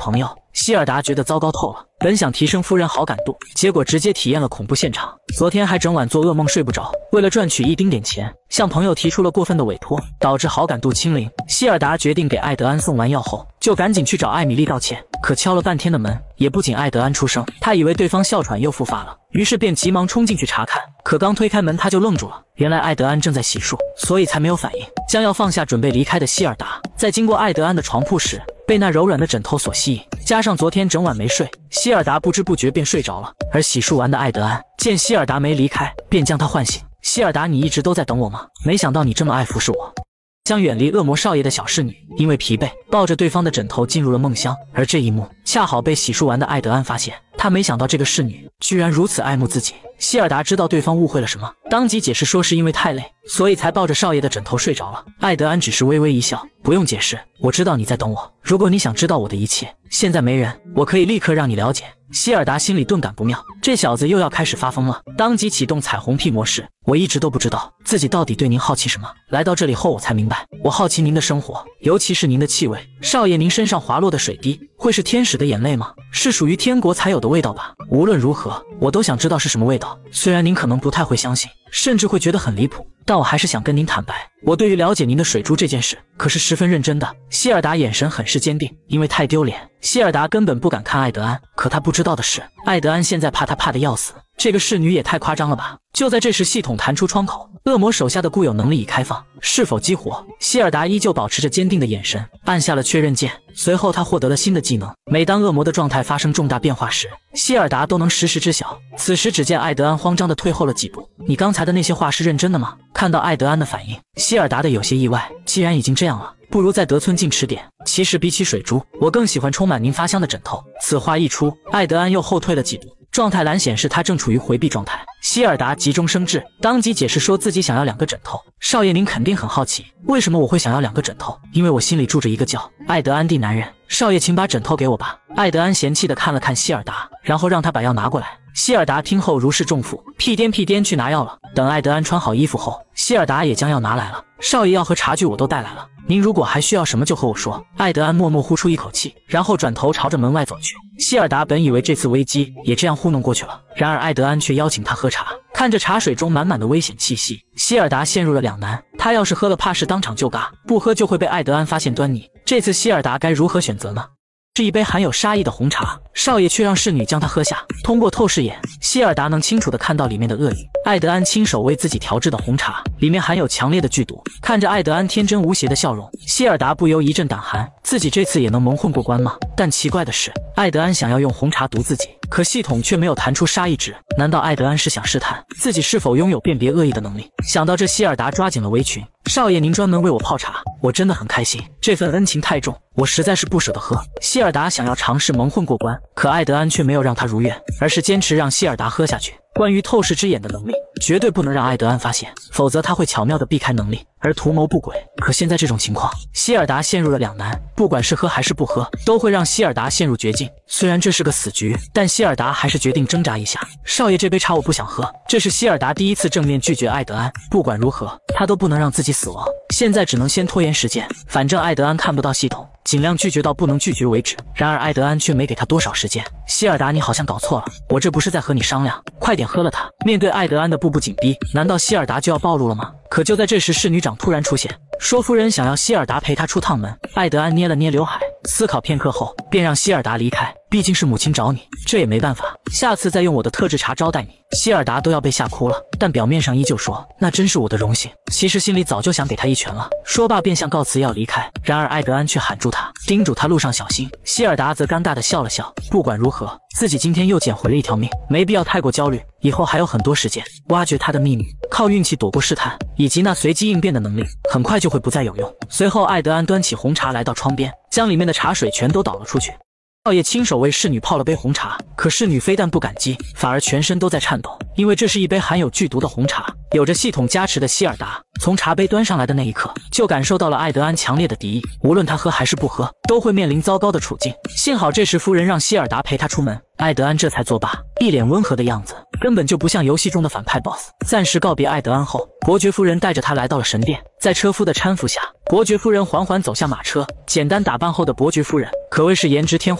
希尔达觉得糟糕透了，本想提升夫人好感度，结果直接体验了恐怖现场。昨天还整晚做噩梦睡不着，为了赚取一丁点钱，向朋友提出了过分的委托，导致好感度清零。希尔达决定给艾德安送完药后，就赶紧去找艾米丽道歉。可敲了半天的门，也不仅艾德安出声，他以为对方哮喘又复发了，于是便急忙冲进去查看。可刚推开门，他就愣住了，原来艾德安正在洗漱，所以才没有反应。将要放下准备离开的希尔达，在经过艾德安的床铺时，被那柔软的枕头所吸引，加上昨天整晚没睡，希尔达不知不觉便睡着了。而洗漱完的艾德安见希尔达没离开，便将他唤醒。希尔达，你一直都在等我吗？没想到你这么爱服侍我。将远离恶魔少爷的小侍女因为疲惫，抱着对方的枕头进入了梦乡。而这一幕恰好被洗漱完的艾德安发现，他没想到这个侍女居然如此爱慕自己。希尔达知道对方误会了什么，当即解释说是因为太累，所以才抱着少爷的枕头睡着了。艾德安只是微微一笑，不用解释，我知道你在等我。如果你想知道我的一切，现在没人，我可以立刻让你了解。希尔达心里顿感不妙，这小子又要开始发疯了，当即启动彩虹屁模式。我一直都不知道自己到底对您好奇什么，来到这里后我才明白，我好奇您的生活，尤其是您的气味。少爷，您身上滑落的水滴会是天使的眼泪吗？是属于天国才有的味道吧？无论如何，我都想知道是什么味道。虽然您可能不太会相信，甚至会觉得很离谱，但我还是想跟您坦白，我对于了解您的水珠这件事可是十分认真的。希尔达眼神很是坚定，因为太丢脸，希尔达根本不敢看艾德安。可他不知道的是，艾德安现在怕他怕得要死，这个侍女也太夸张了吧。就在这时，系统弹出窗口，恶魔手下的固有能力已开放，是否激活？希尔达依旧保持着坚定的眼神，按下了确认键。随后他获得了新的技能，每当恶魔的状态发生重大变化时，希尔达都能实时知晓。此时只见艾德安慌张地退后了几步，你刚才的那些话是认真的吗？看到艾德安的反应，希尔达的有些意外，既然已经这样了，不如再得寸进尺点。其实比起水珠，我更喜欢充满您发香的枕头。此话一出，艾德安又后退了几步，状态栏显示他正处于回避状态。希尔达急中生智，当即解释说自己想要两个枕头。少爷，您肯定很好奇，为什么我会想要两个枕头？因为我心里住着一个叫艾德安的男人。少爷，请把枕头给我吧。艾德安嫌弃地看了看希尔达，然后让他把药拿过来。希尔达听后如释重负，屁颠屁颠去拿药了。等艾德安穿好衣服后，希尔达也将药拿来了。少爷，药和茶具我都带来了，您如果还需要什么就和我说。艾德安默默呼出一口气，然后转头朝着门外走去。希尔达本以为这次危机也这样糊弄过去了，然而艾德安却邀请他喝茶。看着茶水中满满的危险气息，希尔达陷入了两难。他要是喝了，怕是当场就嘎；不喝就会被艾德安发现端倪。这次希尔达该如何选择呢？是一杯含有杀意的红茶，少爷却让侍女将它喝下。通过透视眼，希尔达能清楚地看到里面的恶意。艾德安亲手为自己调制的红茶，里面含有强烈的剧毒。看着艾德安天真无邪的笑容，希尔达不由一阵胆寒。自己这次也能蒙混过关吗？但奇怪的是，艾德安想要用红茶毒自己，可系统却没有弹出杀意值。难道艾德安是想试探自己是否拥有辨别恶意的能力？想到这，希尔达抓紧了围裙。少爷，您专门为我泡茶，我真的很开心，这份恩情太重，我实在是不舍得喝。希尔达想要尝试蒙混过关，可艾德安却没有让他如愿，而是坚持让希尔达喝下去。关于透视之眼的能力，绝对不能让艾德安发现，否则他会巧妙地避开能力，而图谋不轨。可现在这种情况，希尔达陷入了两难，不管是喝还是不喝，都会让希尔达陷入绝境。虽然这是个死局，但希尔达还是决定挣扎一下。少爷，这杯茶我不想喝。这是希尔达第一次正面拒绝艾德安，不管如何，他都不能让自己死亡。现在只能先拖延时间，反正艾德安看不到系统，尽量拒绝到不能拒绝为止。然而艾德安却没给他多少时间。希尔达，你好像搞错了，我这不是在和你商量，快点喝了它。面对艾德安的步步紧逼，难道希尔达就要暴露了吗？可就在这时，侍女长突然出现，说夫人想要希尔达陪她出趟门。艾德安捏了捏刘海，思考片刻后，便让希尔达离开。毕竟是母亲找你，这也没办法，下次再用我的特制茶招待你。希尔达都要被吓哭了，但表面上依旧说那真是我的荣幸，其实心里早就想给他一拳了。说罢便想告辞要离开，然而艾德安却喊住他，叮嘱他路上小心。希尔达则尴尬地笑了笑，不管如何，自己今天又捡回了一条命，没必要太过焦虑，以后还有很多时间挖掘他的秘密，靠运气躲过试探，以及那随机应变的能力，很快就会不再有用。随后艾德安端起红茶来到窗边，将里面的茶水全都倒了出去。少爷亲手为侍女泡了杯红茶，可侍女非但不感激，反而全身都在颤抖，因为这是一杯含有剧毒的红茶。有着系统加持的希尔达，从茶杯端上来的那一刻，就感受到了艾德安强烈的敌意，无论他喝还是不喝，都会面临糟糕的处境。幸好这时夫人让希尔达陪他出门，艾德安这才作罢，一脸温和的样子，根本就不像游戏中的反派 boss。暂时告别艾德安后，伯爵夫人带着他来到了神殿，在车夫的搀扶下，伯爵夫人缓缓走下马车。简单打扮后的伯爵夫人可谓是颜值天花板，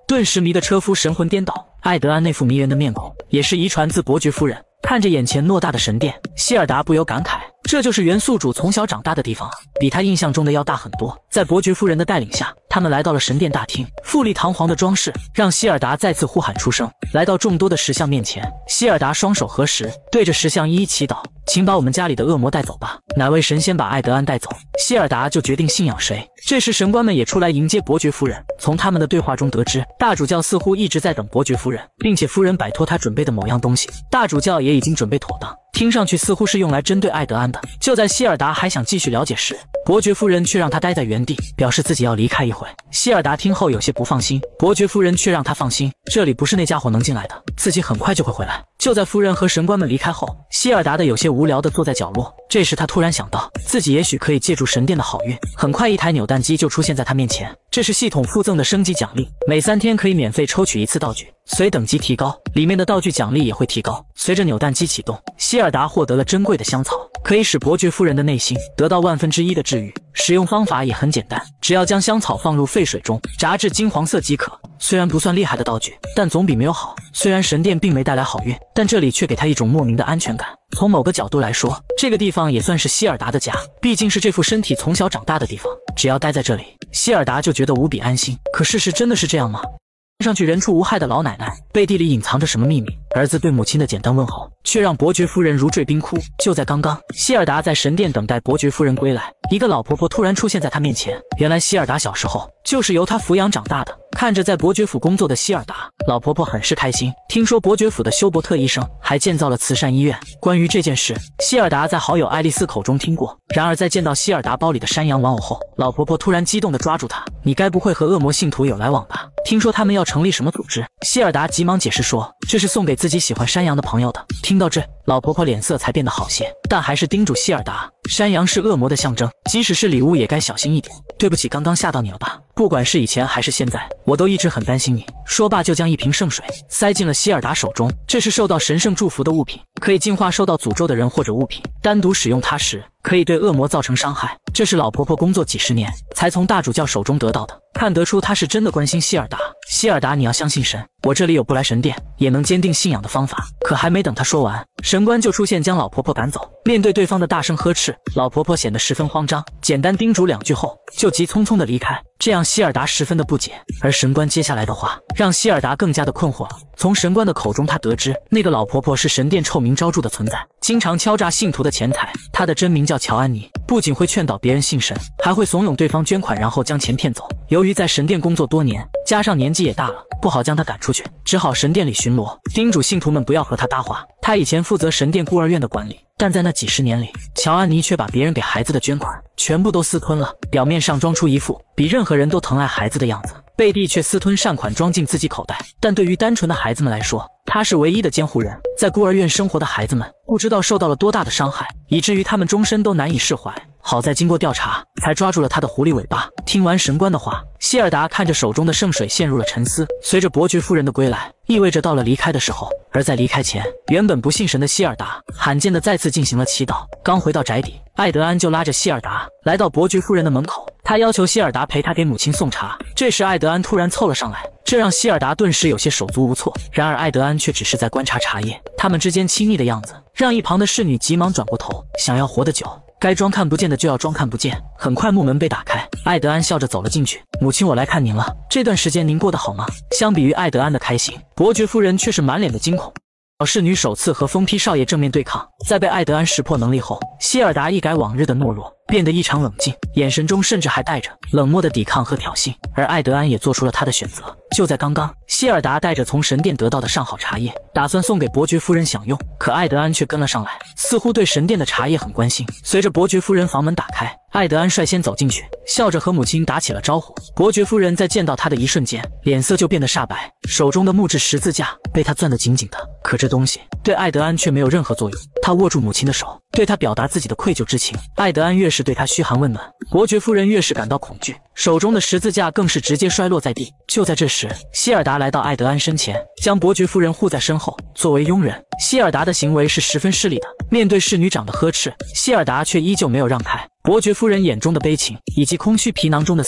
顿时迷得车夫神魂颠倒。艾德安那副迷人的面孔，也是遗传自伯爵夫人。看着眼前偌大的神殿，希尔达不由感慨，这就是元素主从小长大的地方，比他印象中的要大很多。在伯爵夫人的带领下，他们来到了神殿大厅，富丽堂皇的装饰让希尔达再次呼喊出声。来到众多的石像面前，希尔达双手合十，对着石像一一祈祷，请把我们家里的恶魔带走吧。哪位神仙把艾德安带走，希尔达就决定信仰谁。这时神官们也出来迎接伯爵夫人。从他们的对话中得知，大主教似乎一直在等伯爵夫人，并且夫人摆脱他准备的某样东西，大主教也已经准备妥当，听上去似乎是用来针对艾德安的。就在希尔达还想继续了解时，伯爵夫人却让他待在原地，表示自己要离开一会。希尔达听后有些不放心，伯爵夫人却让他放心，这里不是那家伙能进来的，自己很快就会回来。就在夫人和神官们离开后，希尔达的有些无聊地坐在角落。这时他突然想到，自己也许可以借助神殿的好运。很快一台扭蛋机就出现在他面前，这是系统附赠的升级奖励，每三天可以免费抽取一次道具，随等级提高，里面的道具奖励也会提高。随着扭蛋机启动，希尔达获得了珍贵的香草，可以使伯爵夫人的内心得到万分之一的治愈。使用方法也很简单，只要将香草放入沸水中，炸至金黄色即可。虽然不算厉害的道具，但总比没有好。虽然神殿并没带来好运，但这里却给他一种莫名的安全感。从某个角度来说，这个地方也算是希尔达的家，毕竟是这副身体从小长大的地方。只要待在这里，希尔达就觉得无比安心。可事实真的是这样吗？看上去人畜无害的老奶奶，背地里隐藏着什么秘密？儿子对母亲的简单问候，却让伯爵夫人如坠冰窟。就在刚刚，希尔达在神殿等待伯爵夫人归来，一个老婆婆突然出现在他面前。原来希尔达小时候就是由她抚养长大的。看着在伯爵府工作的希尔达，老婆婆很是开心。听说伯爵府的休伯特医生还建造了慈善医院。关于这件事，希尔达在好友爱丽丝口中听过。然而在见到希尔达包里的山羊玩偶后，老婆婆突然激动地抓住他：“你该不会和恶魔信徒有来往吧？听说他们要成立什么组织？”希尔达急忙解释说，这是送给自己喜欢山羊的朋友的。听到这，老婆婆脸色才变得好些，但还是叮嘱希尔达，山羊是恶魔的象征，即使是礼物也该小心一点。对不起，刚刚吓到你了吧？不管是以前还是现在，我都一直很担心你。说罢就将一瓶圣水塞进了希尔达手中，这是受到神圣祝福的物品，可以净化受到诅咒的人或者物品，单独使用它时可以对恶魔造成伤害。这是老婆婆工作几十年才从大主教手中得到的，看得出她是真的关心希尔达。希尔达，你要相信神，我这里有不来神殿也能坚定信仰的方法。可还没等他说完，神官就出现将老婆婆赶走。面对对方的大声呵斥，老婆婆显得十分慌张，简单叮嘱两句后就急匆匆的离开，这让希尔达十分的不解。而神官接下来的话让希尔达更加的困惑了。从神官的口中他得知，那个老婆婆是神殿臭名昭著的存在，经常敲诈信徒的钱财。她的真名叫乔安妮，不仅会劝导别人信神，还会怂恿对方捐款然后将钱骗走。由于在神殿工作多年，加上年纪也大了，不好将她赶出去，只好神殿里巡逻，叮嘱信徒们不要和她搭话。她以前负责神殿孤儿院的管理，但在那几十年里，乔安妮却把别人给孩子的捐款全部都私吞了，表面上装出一副比任何人都疼爱孩子的样子，背地却私吞善款装进自己口袋。但对于单纯的孩子们来说，他是唯一的监护人。在孤儿院生活的孩子们不知道受到了多大的伤害，以至于他们终身都难以释怀。好在经过调查，才抓住了他的狐狸尾巴。听完神官的话，希尔达看着手中的圣水陷入了沉思。随着伯爵夫人的归来，意味着到了离开的时候。而在离开前，原本不信神的希尔达罕见的再次进行了祈祷。刚回到宅邸，艾德安就拉着希尔达来到伯爵夫人的门口，他要求希尔达陪他给母亲送茶。这时艾德安突然凑了上来，这让希尔达顿时有些手足无措。然而艾德安却只是在观察茶叶，他们之间亲昵的样子让一旁的侍女急忙转过头，想要活得久，该装看不见的就要装看不见。很快木门被打开，艾德安笑着走了进去。母亲，我来看您了，这段时间您过得好吗？相比于艾德安的开心，伯爵夫人却是满脸的惊恐。小侍女首次和疯批少爷正面对抗，在被艾德安识破能力后，希尔达一改往日的懦弱，变得异常冷静，眼神中甚至还带着冷漠的抵抗和挑衅。而艾德安也做出了他的选择。就在刚刚，希尔达带着从神殿得到的上好茶叶，打算送给伯爵夫人享用，可艾德安却跟了上来，似乎对神殿的茶叶很关心。随着伯爵夫人房门打开，艾德安率先走进去，笑着和母亲打起了招呼。伯爵夫人在见到他的一瞬间，脸色就变得煞白，手中的木质十字架被他攥得紧紧的。可这东西对艾德安却没有任何作用。他握住母亲的手，对他表达自己的愧疚之情。艾德安越是对他嘘寒问暖，伯爵夫人越是感到恐惧，手中的十字架更是直接摔落在地。就在这时，希尔达来到艾德安身前，将伯爵夫人护在身后。作为佣人，希尔达的行为是十分失礼的。面对侍女长的呵斥，希尔达却依旧没有让开。伯爵夫人眼中的悲情以及空虚皮囊中的思念，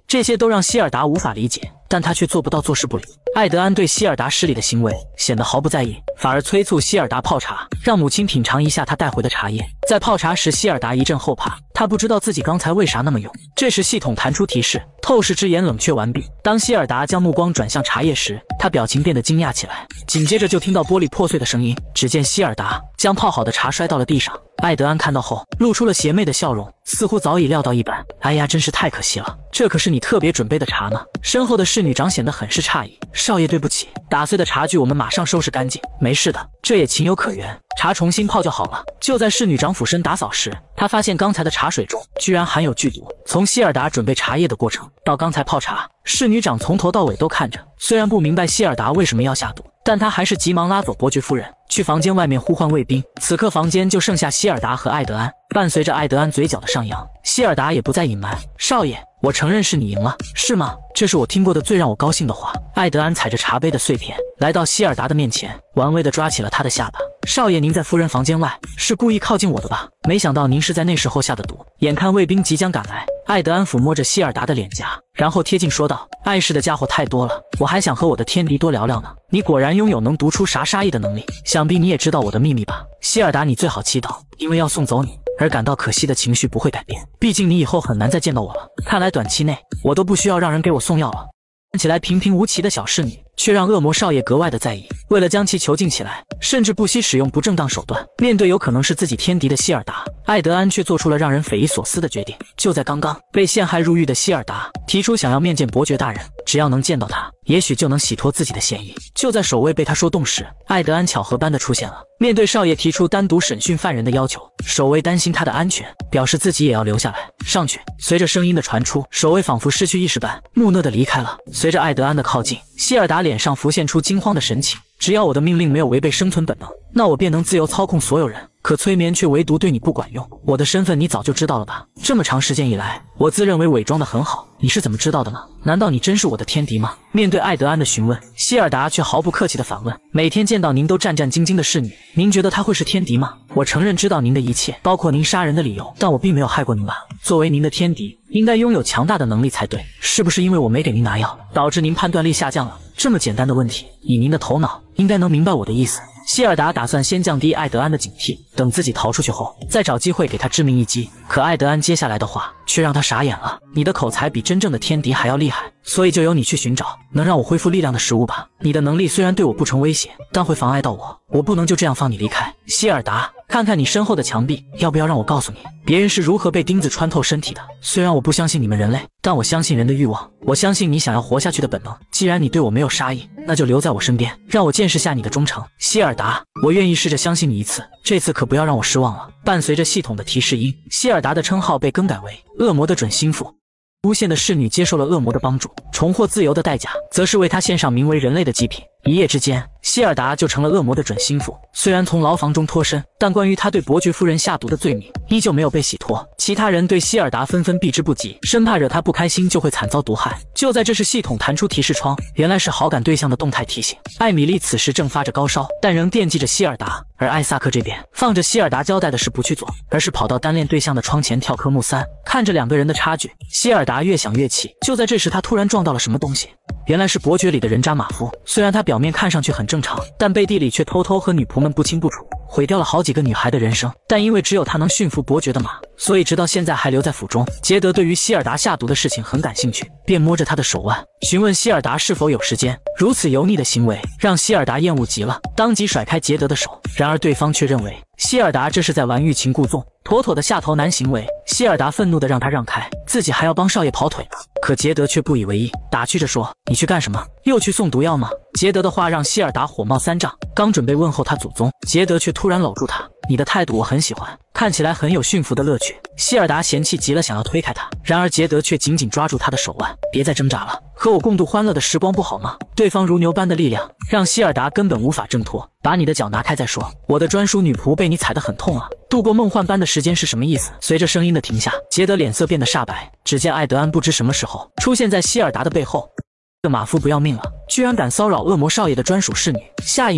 这些都让希尔达无法理解，但他却做不到坐视不理。艾德安对希尔达失礼的行为显得毫不在意，反而催促希尔达泡茶，让母亲品尝一下他带回的茶叶。在泡茶时，希尔达一阵后怕，他不知道自己刚才为啥那么勇。这时系统弹出提示，透视之眼冷却完毕。当希尔达将目光转向茶叶时，他表情变得惊讶起来，紧接着就听到玻璃破碎的声音。只见希尔达将泡好的茶摔到了地上。艾德安看到后露出了邪魅的笑容，似乎早已料到一般。哎呀，真是太可惜了，这可是你特别准备的茶呢。身后的侍女长显得很是诧异，少爷对不起，打碎的茶具我们马上收拾干净。没事的，这也情有可原，茶重新泡就好了。就在侍女长俯身打扫时，他发现刚才的茶水中居然含有剧毒。从希尔达准备茶叶的过程到刚才泡茶，侍女长从头到尾都看着。虽然不明白希尔达为什么要下毒，但他还是急忙拉走伯爵夫人，去房间外面呼唤卫兵。此刻房间就剩下希尔达和艾德安。伴随着艾德安嘴角的上扬，希尔达也不再隐瞒，少爷，我承认是你赢了，是吗？这是我听过的最让我高兴的话。艾德安踩着茶杯的碎片来到希尔达的面前，玩味地抓起了他的下巴。少爷，您在夫人房间外是故意靠近我的吧？没想到您是在那时候下的毒。眼看卫兵即将赶来，艾德安抚摸着希尔达的脸颊，然后贴近说道：碍事的家伙太多了，我还想和我的天敌多聊聊呢。你果然拥有能读出啥杀意的能力，想必你也知道我的秘密吧？希尔达，你最好祈祷，因为要送走你而感到可惜的情绪不会改变，毕竟你以后很难再见到我了。看来短期内我都不需要让人给我送药了。看起来平平无奇的小侍女，却让恶魔少爷格外的在意，为了将其囚禁起来，甚至不惜使用不正当手段。面对有可能是自己天敌的希尔达，艾德安却做出了让人匪夷所思的决定。就在刚刚，被陷害入狱的希尔达提出想要面见伯爵大人，只要能见到他，也许就能洗脱自己的嫌疑。就在守卫被他说动时，艾德安巧合般的出现了。面对少爷提出单独审讯犯人的要求，守卫担心他的安全，表示自己也要留下来。上去。随着声音的传出，守卫仿佛失去意识般木讷的离开了。随着艾德安的靠近，希尔达脸上浮现出惊慌的神情。只要我的命令没有违背生存本能，那我便能自由操控所有人。可催眠却唯独对你不管用。我的身份你早就知道了吧？这么长时间以来，我自认为伪装得很好，你是怎么知道的呢？难道你真是我的天敌吗？面对艾德安的询问，希尔达却毫不客气地反问：每天见到您都战战兢兢的侍女，您觉得她会是天敌吗？我承认知道您的一切，包括您杀人的理由，但我并没有害过您吧？作为您的天敌，应该拥有强大的能力才对，是不是因为我没给您拿药，导致您判断力下降了？这么简单的问题，以您的头脑，应该能明白我的意思。希尔达打算先降低艾德安的警惕，等自己逃出去后，再找机会给他致命一击。可艾德安接下来的话却让他傻眼了：你的口才比真正的天敌还要厉害，所以就由你去寻找能让我恢复力量的食物吧。你的能力虽然对我不成威胁，但会妨碍到我，我不能就这样放你离开。希尔达，看看你身后的墙壁，要不要让我告诉你，别人是如何被钉子穿透身体的？虽然我不相信你们人类，但我相信人的欲望，我相信你想要活下去的本能。既然你对我没有杀意，那就留在我身边，让我见识下你的忠诚。希尔达，我愿意试着相信你一次，这次可不要让我失望了。伴随着系统的提示音，希尔达的称号被更改为恶魔的准心腹。诬陷的侍女接受了恶魔的帮助，重获自由的代价，则是为他献上名为人类的祭品。一夜之间，希尔达就成了恶魔的准心腹。虽然从牢房中脱身，但关于他对伯爵夫人下毒的罪名依旧没有被洗脱。其他人对希尔达纷纷避之不及，生怕惹他不开心就会惨遭毒害。就在这时，系统弹出提示窗，原来是好感对象的动态提醒。艾米丽此时正发着高烧，但仍惦记着希尔达。而艾萨克这边放着希尔达交代的事不去做，而是跑到单恋对象的窗前跳科目三。看着两个人的差距，希尔达越想越气。就在这时，他突然撞到了什么东西，原来是伯爵里的人渣马夫。虽然他表面看上去很正常，但背地里却偷偷和女仆们不清不楚，毁掉了好几个女孩的人生。但因为只有他能驯服伯爵的马，所以直到现在还留在府中。杰德对于希尔达下毒的事情很感兴趣，便摸着他的手腕，询问希尔达是否有时间。如此油腻的行为让希尔达厌恶极了，当即甩开杰德的手。然而对方却认为希尔达这是在玩欲擒故纵，妥妥的下头男行为。希尔达愤怒地让他让开，自己还要帮少爷跑腿呢。可杰德却不以为意，打趣着说：你去干什么？又去送毒药吗？杰德的话让希尔达火冒三丈，刚准备问候他祖宗，杰德却突然搂住他：你的态度我很喜欢，看起来很有驯服的乐趣。希尔达嫌弃极了，想要推开他，然而杰德却紧紧抓住他的手腕：别再挣扎了，和我共度欢乐的时光不好吗？对方如牛般的力量让希尔达根本无法挣脱。把你的脚拿开再说，我的专属女仆被你踩得很痛啊！度过梦幻般的时间是什么意思？随着声音的停下，杰德脸色变得煞白。只见艾德安不知什么时候出现在希尔达的背后。这马夫不要命了，居然敢骚扰恶魔少爷的专属侍女。下一秒，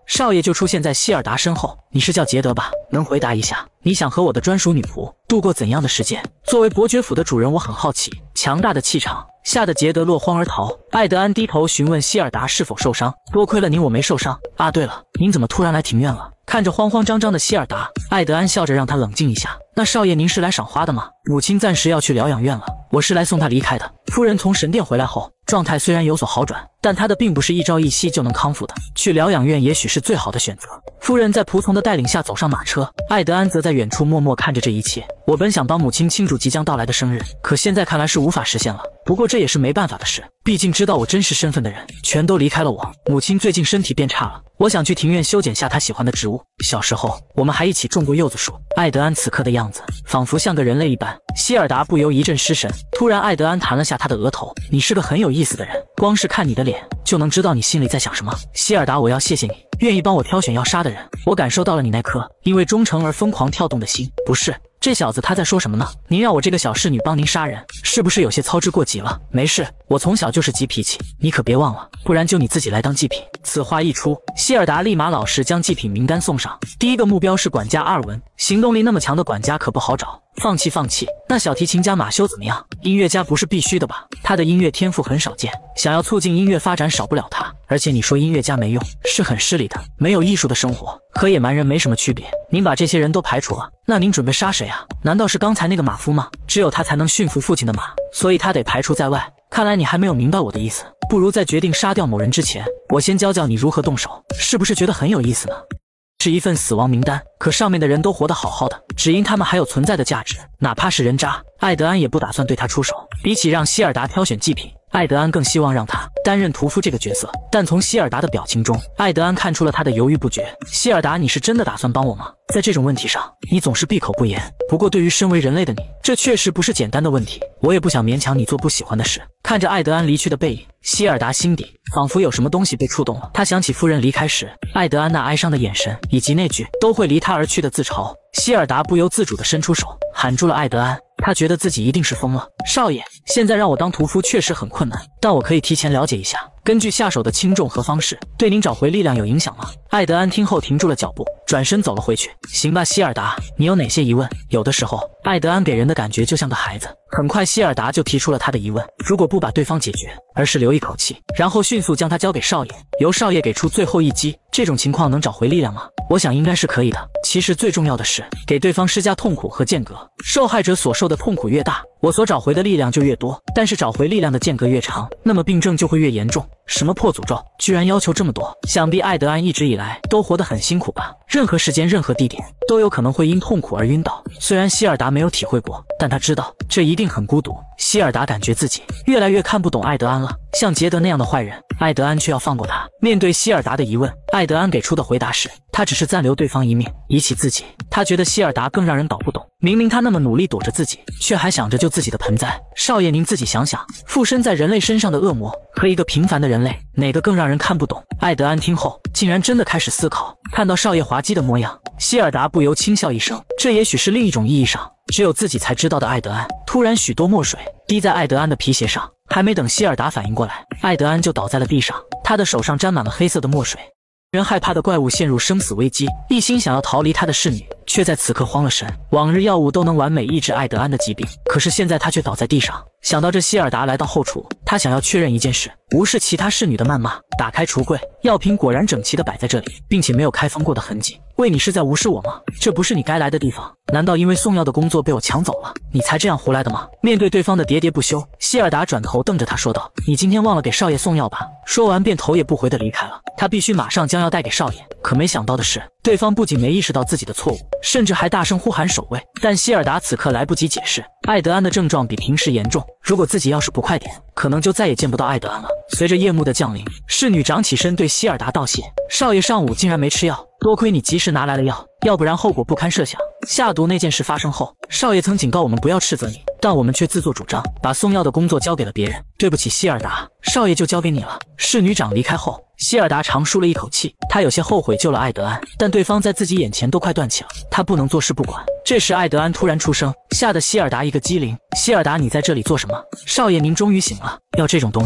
少爷就出现在希尔达身后。你是叫杰德吧？能回答一下，你想和我的专属女仆度过怎样的时间？作为伯爵府的主人，我很好奇。强大的气场吓得杰德落荒而逃。艾德安低头询问希尔达是否受伤。多亏了您，我没受伤。啊，对了，您怎么突然来庭院了？看着慌慌张张的希尔达，艾德安笑着让他冷静一下。那少爷，您是来赏花的吗？母亲暂时要去疗养院了，我是来送她离开的。夫人从神殿回来后，状态虽然有所好转，但她的病不是一朝一夕就能康复的，去疗养院也许是最好的选择。夫人在仆从的带领下走上马车，艾德安则在远处默默看着这一切。我本想帮母亲庆祝即将到来的生日，可现在看来是无法实现了。不过这也是没办法的事，毕竟知道我真实身份的人全都离开了我。母亲最近身体变差了，我想去庭院修剪下她喜欢的植物。小时候我们还一起种过柚子树。艾德安此刻的样子仿佛像个人类一般，希尔达不由一阵失神。突然艾德安弹了下他的额头，你是个很有意思的人，光是看你的脸就能知道你心里在想什么。希尔达，我要谢谢你愿意帮我挑选要杀的人，我感受到了你那颗因为忠诚而疯狂跳动的心。不是，这小子他在说什么呢？您让我这个小侍女帮您杀人，是不是有些操之过急了？没事，我从小就是急脾气，你可别忘了，不然就你自己来当祭品。此话一出，希尔达立马老实将祭品名单送上。第一个目标是管家阿尔文，行动力那么强的管家可不好找。放弃放弃。那小提琴家马修怎么样？音乐家不是必须的吧？他的音乐天赋很少见，想要促进音乐发展少不了他。而且你说音乐家没用，是很失礼的。没有艺术的生活和野蛮人没什么区别。您把这些人都排除了，那您准备杀谁啊？难道是刚才那个马夫吗？只有他才能驯服父亲的马，所以他得排除在外。看来你还没有明白我的意思，不如在决定杀掉某人之前，我先教教你如何动手，是不是觉得很有意思呢？是一份死亡名单，可上面的人都活得好好的，只因他们还有存在的价值，哪怕是人渣，艾德安也不打算对他出手。比起让希尔达挑选祭品，艾德安更希望让他担任屠夫这个角色。但从希尔达的表情中，艾德安看出了他的犹豫不决。希尔达，你是真的打算帮我吗？在这种问题上，你总是闭口不言。不过对于身为人类的你，这确实不是简单的问题。我也不想勉强你做不喜欢的事。看着艾德安离去的背影，希尔达心底仿佛有什么东西被触动了。他想起夫人离开时，艾德安那哀伤的眼神，以及那句都会离他而去的自嘲。希尔达不由自主地伸出手，喊住了艾德安。他觉得自己一定是疯了。少爷，现在让我当屠夫确实很困难，但我可以提前了解一下，根据下手的轻重和方式，对您找回力量有影响吗？艾德安听后停住了脚步，转身走了回去。行吧，希尔达，你有哪些疑问？有的时候，艾德安给人的感觉就像个孩子。很快，希尔达就提出了他的疑问：如果不把对方解决，而是留一口气，然后迅速将他交给少爷，由少爷给出最后一击，这种情况能找回力量吗？我想应该是可以的。其实最重要的是给对方施加痛苦和间隔，受害者所受的痛苦越大，我所找回的力量就越多。但是找回力量的间隔越长，那么病症就会越严重。什么破诅咒，居然要求这么多？想必艾德安一直以来都活得很辛苦吧？任何时间、任何地点都有可能会因痛苦而晕倒。虽然希尔达没有体会过，但他知道这一定很孤独。希尔达感觉自己越来越看不懂艾德安了。像杰德那样的坏人，艾德安却要放过他。面对希尔达的疑问，艾德安给出的回答是，他只是暂留对方一命，以起自己。他觉得希尔达更让人搞不懂，明明他那么努力躲着自己，却还想着救自己的盆栽。少爷，您自己想想，附身在人类身上的恶魔和一个平凡的人类，哪个更让人看不懂？艾德安听后竟然真的开始思考。看到少爷滑稽的模样，希尔达不由轻笑一声。这也许是另一种意义上只有自己才知道的艾德安。突然许多墨水滴在艾德安的皮鞋上，还没等希尔达反应过来，艾德安就倒在了地上，他的手上沾满了黑色的墨水。人害怕的怪物陷入生死危机，一心想要逃离他的侍女，却在此刻慌了神。往日药物都能完美医治艾德安的疾病，可是现在他却倒在地上。想到这，希尔达来到后厨，他想要确认一件事，无视其他侍女的谩骂，打开橱柜，药品果然整齐地摆在这里，并且没有开封过的痕迹。喂，你是在无视我吗？这不是你该来的地方。难道因为送药的工作被我抢走了，你才这样胡来的吗？面对对方的喋喋不休，希尔达转头瞪着他说道：你今天忘了给少爷送药吧？说完便头也不回地离开了。他必须马上将药带给少爷，可没想到的是，对方不仅没意识到自己的错误，甚至还大声呼喊守卫。但希尔达此刻来不及解释，艾德安的症状比平时严重，如果自己要是不快点，可能就再也见不到艾德安了。随着夜幕的降临，侍女长起身对希尔达道谢：少爷上午竟然没吃药，多亏你及时拿来了药，要不然后果不堪设想。下毒那件事发生后，少爷曾警告我们不要斥责你，但我们却自作主张，把送药的工作交给了别人。对不起，希尔达，少爷就交给你了。侍女长离开后，希尔达长舒了一口气，他有些后悔救了艾德安，但对方在自己眼前都快断气了，他不能坐视不管。这时艾德安突然出声，吓得希尔达一个机灵。希尔达，你在这里做什么？少爷您终于醒了，要这种东西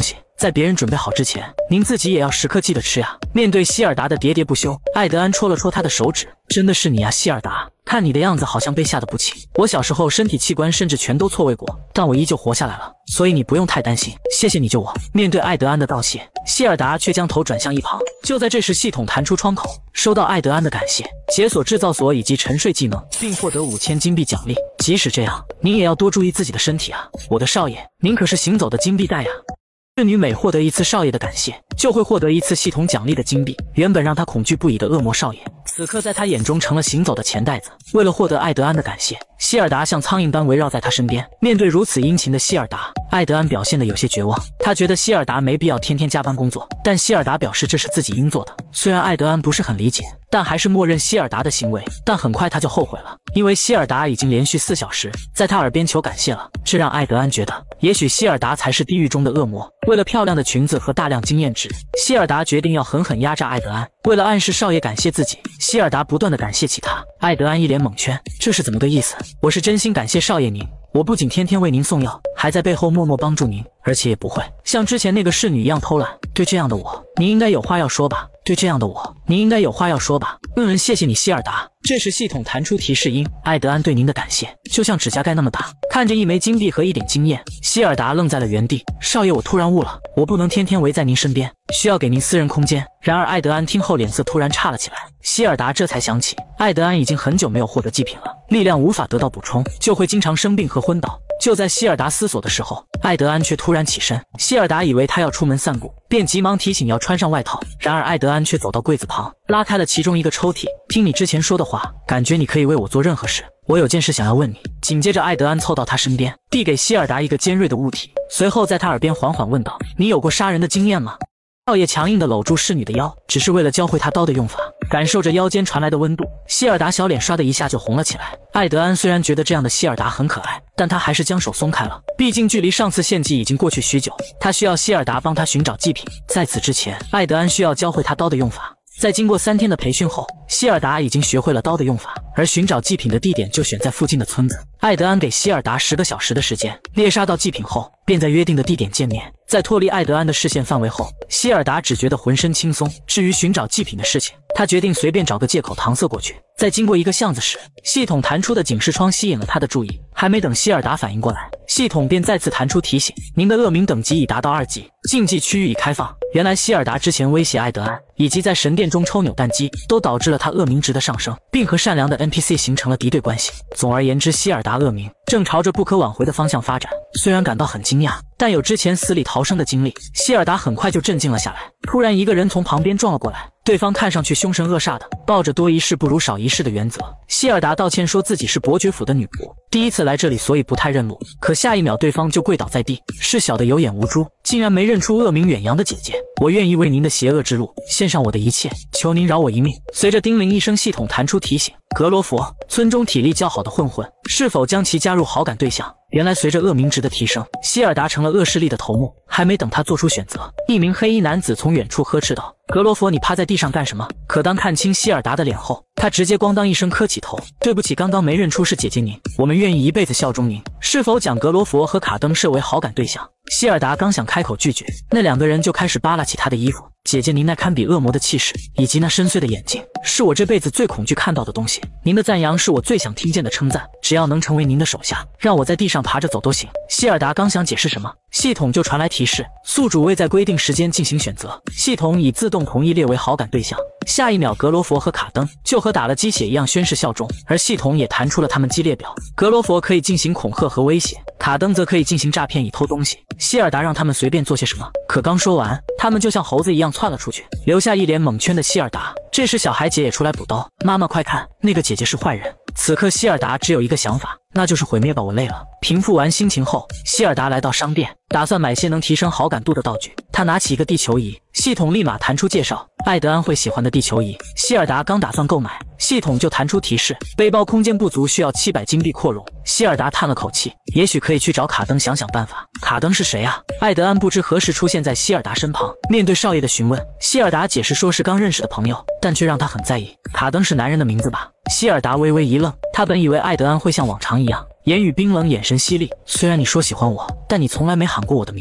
在别人准备好之前，您自己也要时刻记得吃呀。面对希尔达的喋喋不休，艾德安戳了戳他的手指，真的是你啊，希尔达。看你的样子，好像被吓得不轻。我小时候身体器官甚至全都错位过，但我依旧活下来了，所以你不用太担心。谢谢你救我。面对艾德安的道谢，希尔达却将头转向一旁。就在这时，系统弹出窗口，收到艾德安的感谢，解锁制造所以及沉睡技能，并获得五千金币奖励。即使这样，您也要多注意自己的身体啊，我的少爷，您可是行走的金币袋呀。侍女每获得一次少爷的感谢，就会获得一次系统奖励的金币。原本让他恐惧不已的恶魔少爷，此刻在他眼中成了行走的钱袋子。为了获得艾德安的感谢，希尔达像苍蝇般围绕在他身边。面对如此殷勤的希尔达，艾德安表现得有些绝望。他觉得希尔达没必要天天加班工作，但希尔达表示这是自己应做的。虽然艾德安不是很理解，但还是默认希尔达的行为。但很快他就后悔了，因为希尔达已经连续四小时在他耳边求感谢了，这让艾德安觉得，也许希尔达才是地狱中的恶魔。为了漂亮的裙子和大量经验值，希尔达决定要狠狠压榨艾德安。为了暗示少爷感谢自己，希尔达不断的感谢起他。艾德安一脸懵圈，这是怎么个意思？我是真心感谢少爷您，我不仅天天为您送药，还在背后默默帮助您，而且也不会像之前那个侍女一样偷懒。对这样的我，您应该有话要说吧？对这样的我，您应该有话要说吧？嗯，谢谢你，希尔达。这时系统弹出提示音，艾德安对您的感谢就像指甲盖那么大。看着一枚金币和一点经验，希尔达愣在了原地。少爷，我突然悟了，我不能天天围在您身边，需要给您私人空间。然而艾德安听后脸色突然差了起来。希尔达这才想起，艾德安已经很久没有获得祭品了，力量无法得到补充，就会经常生病和昏倒。就在希尔达思索的时候，艾德安却突然起身。希尔达以为他要出门散步，便急忙提醒要穿上外套。然而艾德安却走到柜子旁，拉开了其中一个抽屉。听你之前说的话，感觉你可以为我做任何事。我有件事想要问你。紧接着，艾德安凑到他身边，递给希尔达一个尖锐的物体，随后在他耳边缓缓问道：“你有过杀人的经验吗？”少爷强硬地搂住侍女的腰，只是为了教会她刀的用法。感受着腰间传来的温度，希尔达小脸刷的一下就红了起来。艾德安虽然觉得这样的希尔达很可爱，但他还是将手松开了。毕竟距离上次献祭已经过去许久，他需要希尔达帮他寻找祭品。在此之前，艾德安需要教会他刀的用法。在经过三天的培训后，希尔达已经学会了刀的用法，而寻找祭品的地点就选在附近的村子。艾德安给希尔达十个小时的时间，猎杀到祭品后，便在约定的地点见面。在脱离艾德安的视线范围后，希尔达只觉得浑身轻松。至于寻找祭品的事情，他决定随便找个借口搪塞过去。在经过一个巷子时，系统弹出的警示窗吸引了他的注意。还没等希尔达反应过来，系统便再次弹出提醒：您的恶名等级已达到二级，禁忌区域已开放。原来希尔达之前威胁艾德安，以及在神殿中抽扭蛋机，都导致了他恶名值的上升，并和善良的 N P C 形成了敌对关系。总而言之，希尔达恶名正朝着不可挽回的方向发展。虽然感到很惊讶，但有之前死里逃生的经历，希尔达很快就镇静了下来。突然，一个人从旁边撞了过来，对方看上去凶神恶煞的，抱着多一事不如少一事的原则。希尔达道歉说自己是伯爵府的女仆，第一次来这里，所以不太认路。可下一秒，对方就跪倒在地，是小的有眼无珠，竟然没认出恶名远扬的姐姐。我愿意为您的邪恶之路献上我的一切，求您饶我一命。随着叮铃一声，系统弹出提醒：格罗佛，村中体力较好的混混，是否将其加入好感对象？原来随着恶名值的提升，希尔达成了恶势力的头目。还没等他做出选择，一名黑衣男子从远处呵斥道：“格罗佛，你趴在地上干什么？”可当看清希尔达的脸后，他直接咣当一声磕起头：“对不起，刚刚没认出是姐姐您，我们愿意一辈子效忠您。”是否将格罗佛和卡登设为好感对象？希尔达刚想开口拒绝，那两个人就开始扒拉起他的衣服。姐姐，您那堪比恶魔的气势，以及那深邃的眼睛，是我这辈子最恐惧看到的东西。您的赞扬是我最想听见的称赞。只要能成为您的手下，让我在地上爬着走都行。希尔达刚想解释什么，系统就传来提示：宿主未在规定时间进行选择，系统已自动同意列为好感对象。下一秒，格罗佛和卡登就和打了鸡血一样宣誓效忠，而系统也弹出了他们激烈表。格罗佛可以进行恐吓和威胁，卡登则可以进行诈骗以偷东西。希尔达让他们随便做些什么，可刚说完，他们就像猴子一样窜了出去，留下一脸懵圈的希尔达。这时小孩姐也出来补刀：妈妈快看，那个姐姐是坏人。此刻希尔达只有一个想法，那就是毁灭吧，我累了。平复完心情后，希尔达来到商店，打算买些能提升好感度的道具。他拿起一个地球仪，系统立马弹出介绍：艾德安会喜欢的地球仪。希尔达刚打算购买，系统就弹出提示：背包空间不足，需要七百金币扩容。希尔达叹了口气，也许可以去找卡登想想办法。卡登是谁啊？艾德安不知何时出现在希尔达身旁，面对少爷的询问，希尔达解释说是刚认识的朋友，但却让他很在意。卡登是男人的名字吧？希尔达微微一愣，他本以为艾德安会像往常一样，言语冰冷，眼神犀利。虽然你说喜欢我，但你从来没喊过我的名字。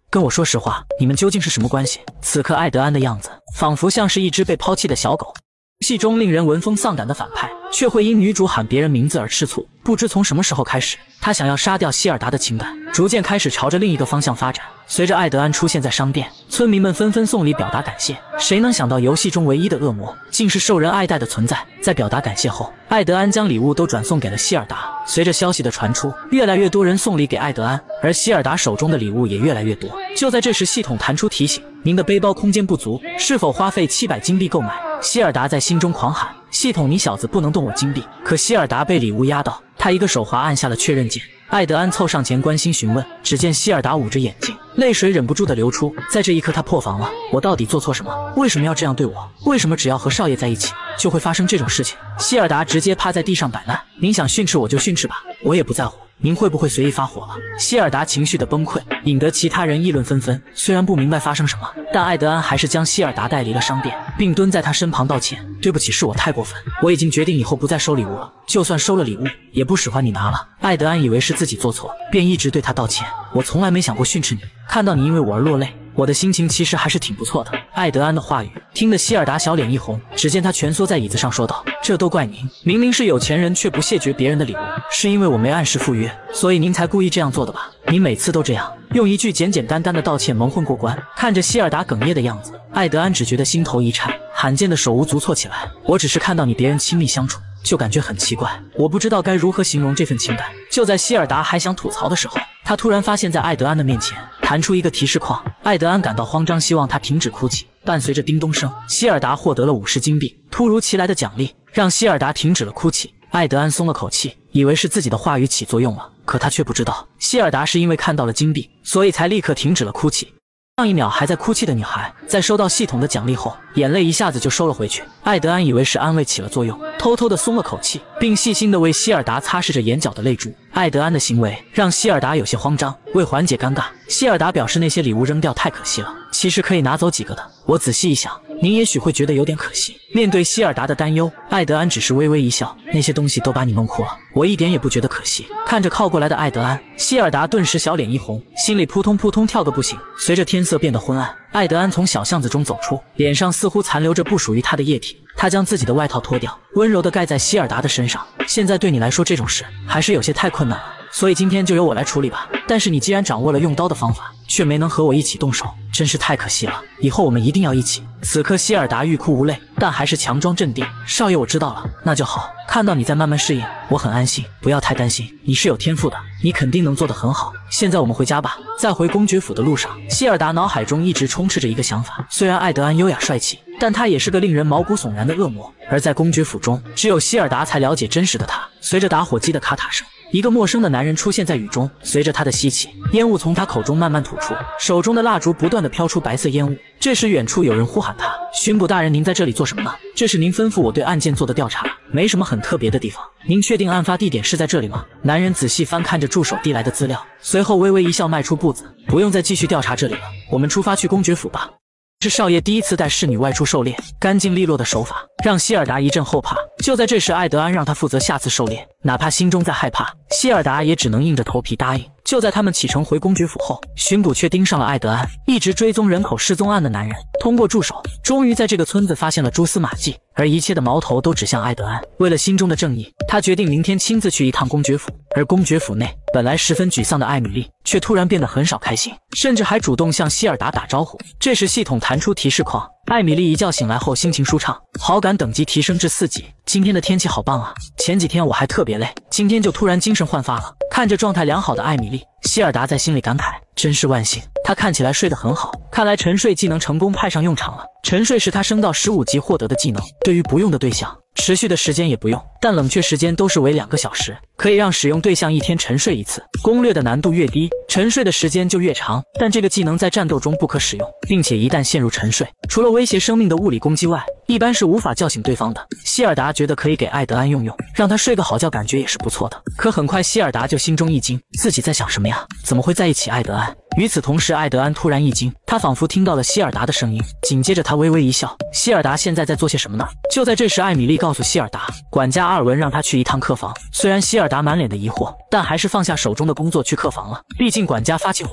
跟我说实话，你们究竟是什么关系？”此刻艾德安的样子，仿佛像是一只被抛弃的小狗。戏中令人闻风丧胆的反派，却会因女主喊别人名字而吃醋。不知从什么时候开始，他想要杀掉希尔达的情感，逐渐开始朝着另一个方向发展。随着艾德安出现在商店，村民们纷纷送礼表达感谢。谁能想到，游戏中唯一的恶魔，竟是受人爱戴的存在。在表达感谢后，艾德安将礼物都转送给了希尔达。随着消息的传出，越来越多人送礼给艾德安，而希尔达手中的礼物也越来越多。就在这时，系统弹出提醒：“您的背包空间不足，是否花费七百金币购买？”希尔达在心中狂喊：“系统，你小子不能动我金币！”可希尔达被礼物压到，他一个手滑按下了确认键。艾德安凑上前关心询问，只见希尔达捂着眼睛，泪水忍不住的流出。在这一刻，他破防了：我到底做错什么？为什么要这样对我？为什么只要和少爷在一起，就会发生这种事情？希尔达直接趴在地上摆烂：“您想训斥我就训斥吧，我也不在乎。您会不会随意发火了？”希尔达情绪的崩溃，引得其他人议论纷纷。虽然不明白发生什么，但艾德安还是将希尔达带离了商店，并蹲在他身旁道歉：“对不起，是我太过分，我已经决定以后不再收礼物了，就算收了礼物，也不使唤你拿了。”艾德安以为是自己做错，便一直对他道歉：“我从来没想过训斥你，看到你因为我而落泪，我的心情其实还是挺不错的。”艾德安的话语听得希尔达小脸一红，只见他蜷缩在椅子上说道：“这都怪您，明明是有钱人却不谢绝别人的礼物，是因为我没按时赴约，所以您才故意这样做的吧？您每次都这样，用一句简简单单的道歉蒙混过关。”看着希尔达哽咽的样子，艾德安只觉得心头一颤，罕见的手无足措起来：“我只是看到你别人亲密相处，就感觉很奇怪，我不知道该如何形容这份情感。”就在希尔达还想吐槽的时候，他突然发现在艾德安的面前弹出一个提示框。艾德安感到慌张，希望他停止哭泣。伴随着叮咚声，希尔达获得了五十金币。突如其来的奖励让希尔达停止了哭泣。艾德安松了口气，以为是自己的话语起作用了，可他却不知道，希尔达是因为看到了金币，所以才立刻停止了哭泣。上一秒还在哭泣的女孩，在收到系统的奖励后，眼泪一下子就收了回去。艾德安以为是安慰起了作用，偷偷的松了口气，并细心的为希尔达擦拭着眼角的泪珠。艾德安的行为让希尔达有些慌张，为缓解尴尬，希尔达表示那些礼物扔掉太可惜了，其实可以拿走几个的。我仔细一想，您也许会觉得有点可惜。面对希尔达的担忧，艾德安只是微微一笑：“那些东西都把你弄哭了，我一点也不觉得可惜。”看着靠过来的艾德安，希尔达顿时小脸一红，心里扑通扑通跳个不行。随着天色变得昏暗，艾德安从小巷子中走出，脸上似乎残留着不属于他的液体。他将自己的外套脱掉，温柔地盖在希尔达的身上。现在对你来说这种事还是有些太困难了，所以今天就由我来处理吧。但是你既然掌握了用刀的方法，却没能和我一起动手，真是太可惜了。以后我们一定要一起。此刻希尔达欲哭无泪，但还是强装镇定：“少爷，我知道了，那就好。看到你在慢慢适应，我很安心。不要太担心，你是有天赋的，你肯定能做得很好。现在我们回家吧。”在回公爵府的路上，希尔达脑海中一直充斥着一个想法：虽然艾德安优雅帅气，但他也是个令人毛骨悚然的恶魔。而在公爵府中，只有希尔达才了解真实的他。随着打火机的咔嗒声，一个陌生的男人出现在雨中，随着他的吸气，烟雾从他口中慢慢吐出，手中的蜡烛不断的飘出白色烟雾。这时远处有人呼喊他：“巡捕大人，您在这里做什么呢？这是您吩咐我对案件做的调查，没什么很特别的地方。您确定案发地点是在这里吗？”男人仔细翻看着助手递来的资料，随后微微一笑，迈出步子：“不用再继续调查这里了，我们出发去公爵府吧。”是少爷第一次带侍女外出狩猎，干净利落的手法让希尔达一阵后怕。就在这时，艾德安让他负责下次狩猎，哪怕心中再害怕，希尔达也只能硬着头皮答应。就在他们启程回公爵府后，巡捕却盯上了艾德安，一直追踪人口失踪案的男人。通过助手，终于在这个村子发现了蛛丝马迹，而一切的矛头都指向艾德安。为了心中的正义，他决定明天亲自去一趟公爵府。而公爵府内本来十分沮丧的艾米丽，却突然变得很少开心，甚至还主动向希尔达打招呼。这时系统弹出提示框，艾米丽一觉醒来后心情舒畅，好感等级提升至四级。今天的天气好棒啊！前几天我还特别累，今天就突然精神焕发了。看着状态良好的艾米丽，希尔达在心里感慨：真是万幸，她看起来睡得很好。看来沉睡技能成功派上用场了。沉睡是他升到十五级获得的技能，对于不用的对象，持续的时间也不用，但冷却时间都是为两个小时，可以让使用对象一天沉睡一次。攻略的难度越低，沉睡的时间就越长，但这个技能在战斗中不可使用，并且一旦陷入沉睡，除了威胁生命的物理攻击外，一般是无法叫醒对方的。希尔达觉得可以给艾德安用用，让他睡个好觉，感觉也是不错的。可很快希尔达就心中一惊，自己在想什么呀？怎么会在一起？艾德安。与此同时，艾德安突然一惊，他仿佛听到了希尔达的声音，紧接着他微微一笑。希尔达现在在做些什么呢？就在这时，艾米丽告诉希尔达，管家阿尔文让他去一趟客房。虽然希尔达满脸的疑惑，但还是放下手中的工作去客房了。毕竟管家发起火来，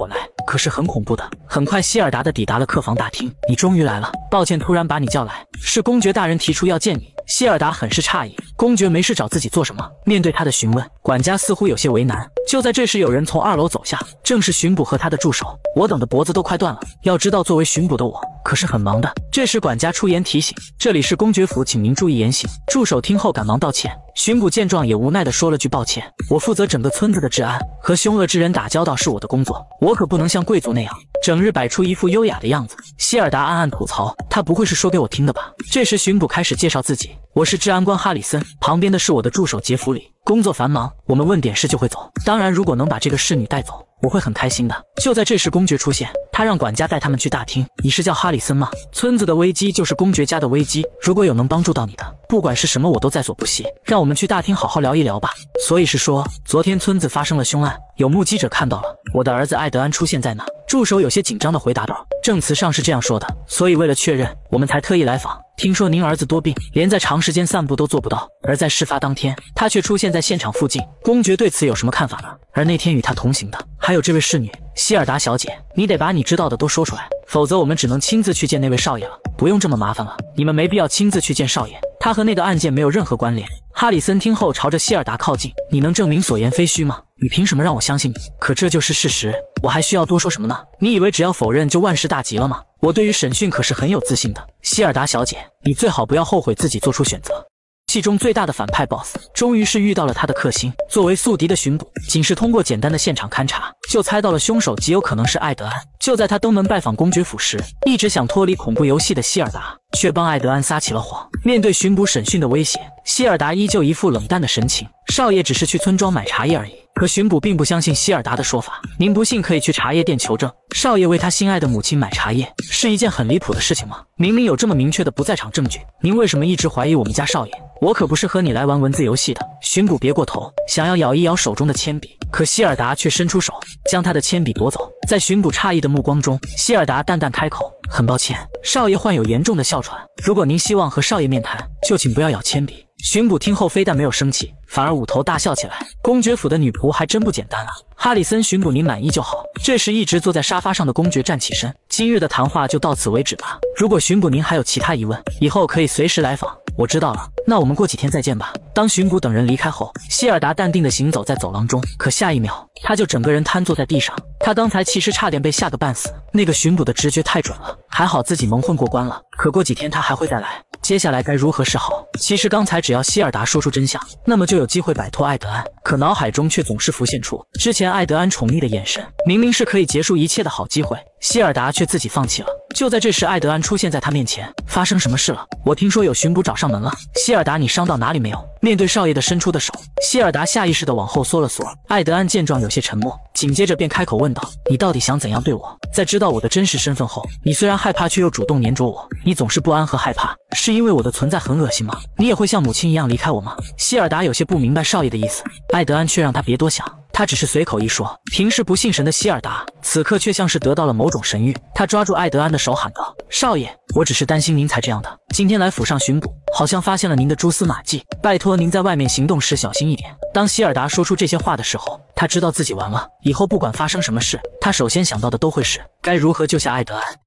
可是很恐怖的。很快，希尔达的抵达了客房大厅。你终于来了，抱歉，突然把你叫来，是公爵大人提出要见你。希尔达很是诧异，公爵没事找自己做什么？面对他的询问，管家似乎有些为难。就在这时，有人从二楼走下，正是巡捕和他的助手。我等的脖子都快断了。要知道，作为巡捕的我可是很忙的。这时，管家出言提醒：“这里是公爵府，请您注意言行。”助手听后赶忙道歉。巡捕见状也无奈地说了句抱歉：“我负责整个村子的治安，和凶恶之人打交道是我的工作，我可不能像贵族那样整日摆出一副优雅的样子。”希尔达暗暗吐槽：“他不会是说给我听的吧？”这时，巡捕开始介绍自己：“我是治安官哈里森，旁边的是我的助手杰弗里。工作繁忙，我们问点事就会走。当然，如果能把这个侍女带走，我会很开心的。”就在这时，公爵出现，他让管家带他们去大厅。“你是叫哈里森吗？村子的危机就是公爵家的危机，如果有能帮助到你的，不管是什么，我都在所不惜。让我们去大厅好好聊一聊吧。”所以是说，昨天村子发生了凶案，有目击者看到了，我的儿子艾德安出现在哪？助手有些紧张地回答道：“证词上是这样说的，所以为了确认，我们才特意来访。听说您儿子多病，连在长时间散步都做不到，而在事发当天，他却出现在现场附近。公爵对此有什么看法呢？而那天与他同行的，还有这位侍女希尔达小姐，你得把你知道的都说出来，否则我们只能亲自去见那位少爷了。不用这么麻烦了，你们没必要亲自去见少爷，他和那个案件没有任何关联。”哈里森听后朝着希尔达靠近：“你能证明所言非虚吗？你凭什么让我相信你？可这就是事实，我还需要多说什么呢？你以为只要否认就万事大吉了吗？我对于审讯可是很有自信的。希尔达小姐，你最好不要后悔自己做出选择。”戏中最大的反派 boss 终于是遇到了他的克星。作为宿敌的巡捕，仅是通过简单的现场勘查，就猜到了凶手极有可能是艾德安。就在他登门拜访公爵府时，一直想脱离恐怖游戏的希尔达却帮艾德安撒起了谎。面对巡捕审讯的威胁，希尔达依旧一副冷淡的神情：“少爷只是去村庄买茶叶而已。”可巡捕并不相信希尔达的说法：“您不信可以去茶叶店求证。少爷为他心爱的母亲买茶叶，是一件很离谱的事情吗？明明有这么明确的不在场证据，您为什么一直怀疑我们家少爷？我可不是和你来玩文字游戏的。”巡捕别过头，想要咬一咬手中的铅笔，可希尔达却伸出手将他的铅笔夺走。在巡捕诧异的目光中，希尔达淡淡开口：“很抱歉，少爷患有严重的哮喘，如果您希望和少爷面谈，就请不要咬铅笔。”巡捕听后非但没有生气，反而捂头大笑起来。公爵府的女仆还真不简单啊！哈里森巡捕，您满意就好。这时，一直坐在沙发上的公爵站起身：“今日的谈话就到此为止吧。如果巡捕您还有其他疑问，以后可以随时来访。我知道了，那我们过几天再见吧。”当巡捕等人离开后，希尔达淡定地行走在走廊中，可下一秒，他就整个人瘫坐在地上。他刚才其实差点被吓个半死，那个巡捕的直觉太准了，还好自己蒙混过关了。可过几天他还会再来，接下来该如何是好？其实刚才只要希尔达说出真相，那么就有机会摆脱艾德安。可脑海中却总是浮现出之前艾德安宠溺的眼神，明明是可以结束一切的好机会，希尔达却自己放弃了。就在这时，艾德安出现在他面前：“发生什么事了？我听说有巡捕找上门了。希尔达，你伤到哪里没有？”面对少爷的伸出的手，希尔达下意识地往后缩了缩。艾德安见状有些沉默，紧接着便开口问道：“你到底想怎样对我？在知道我的真实身份后，你虽然害怕，却又主动黏着我，你总是不安和害怕，是因为我的存在很恶心吗？你也会像母亲一样离开我吗？”希尔达有些不明白少爷的意思，艾德安却让他别多想，他只是随口一说。平时不信神的希尔达此刻却像是得到了某种神谕，他抓住艾德安的手喊道：“少爷，我只是担心您才这样的。今天来府上巡捕，好像发现了您的蛛丝马迹，拜托您在外面行动时小心一点。”当希尔达说出这些话的时候，他知道自己完了，以后不管发生什么事，他首先想到的都会是该如何救下艾德安。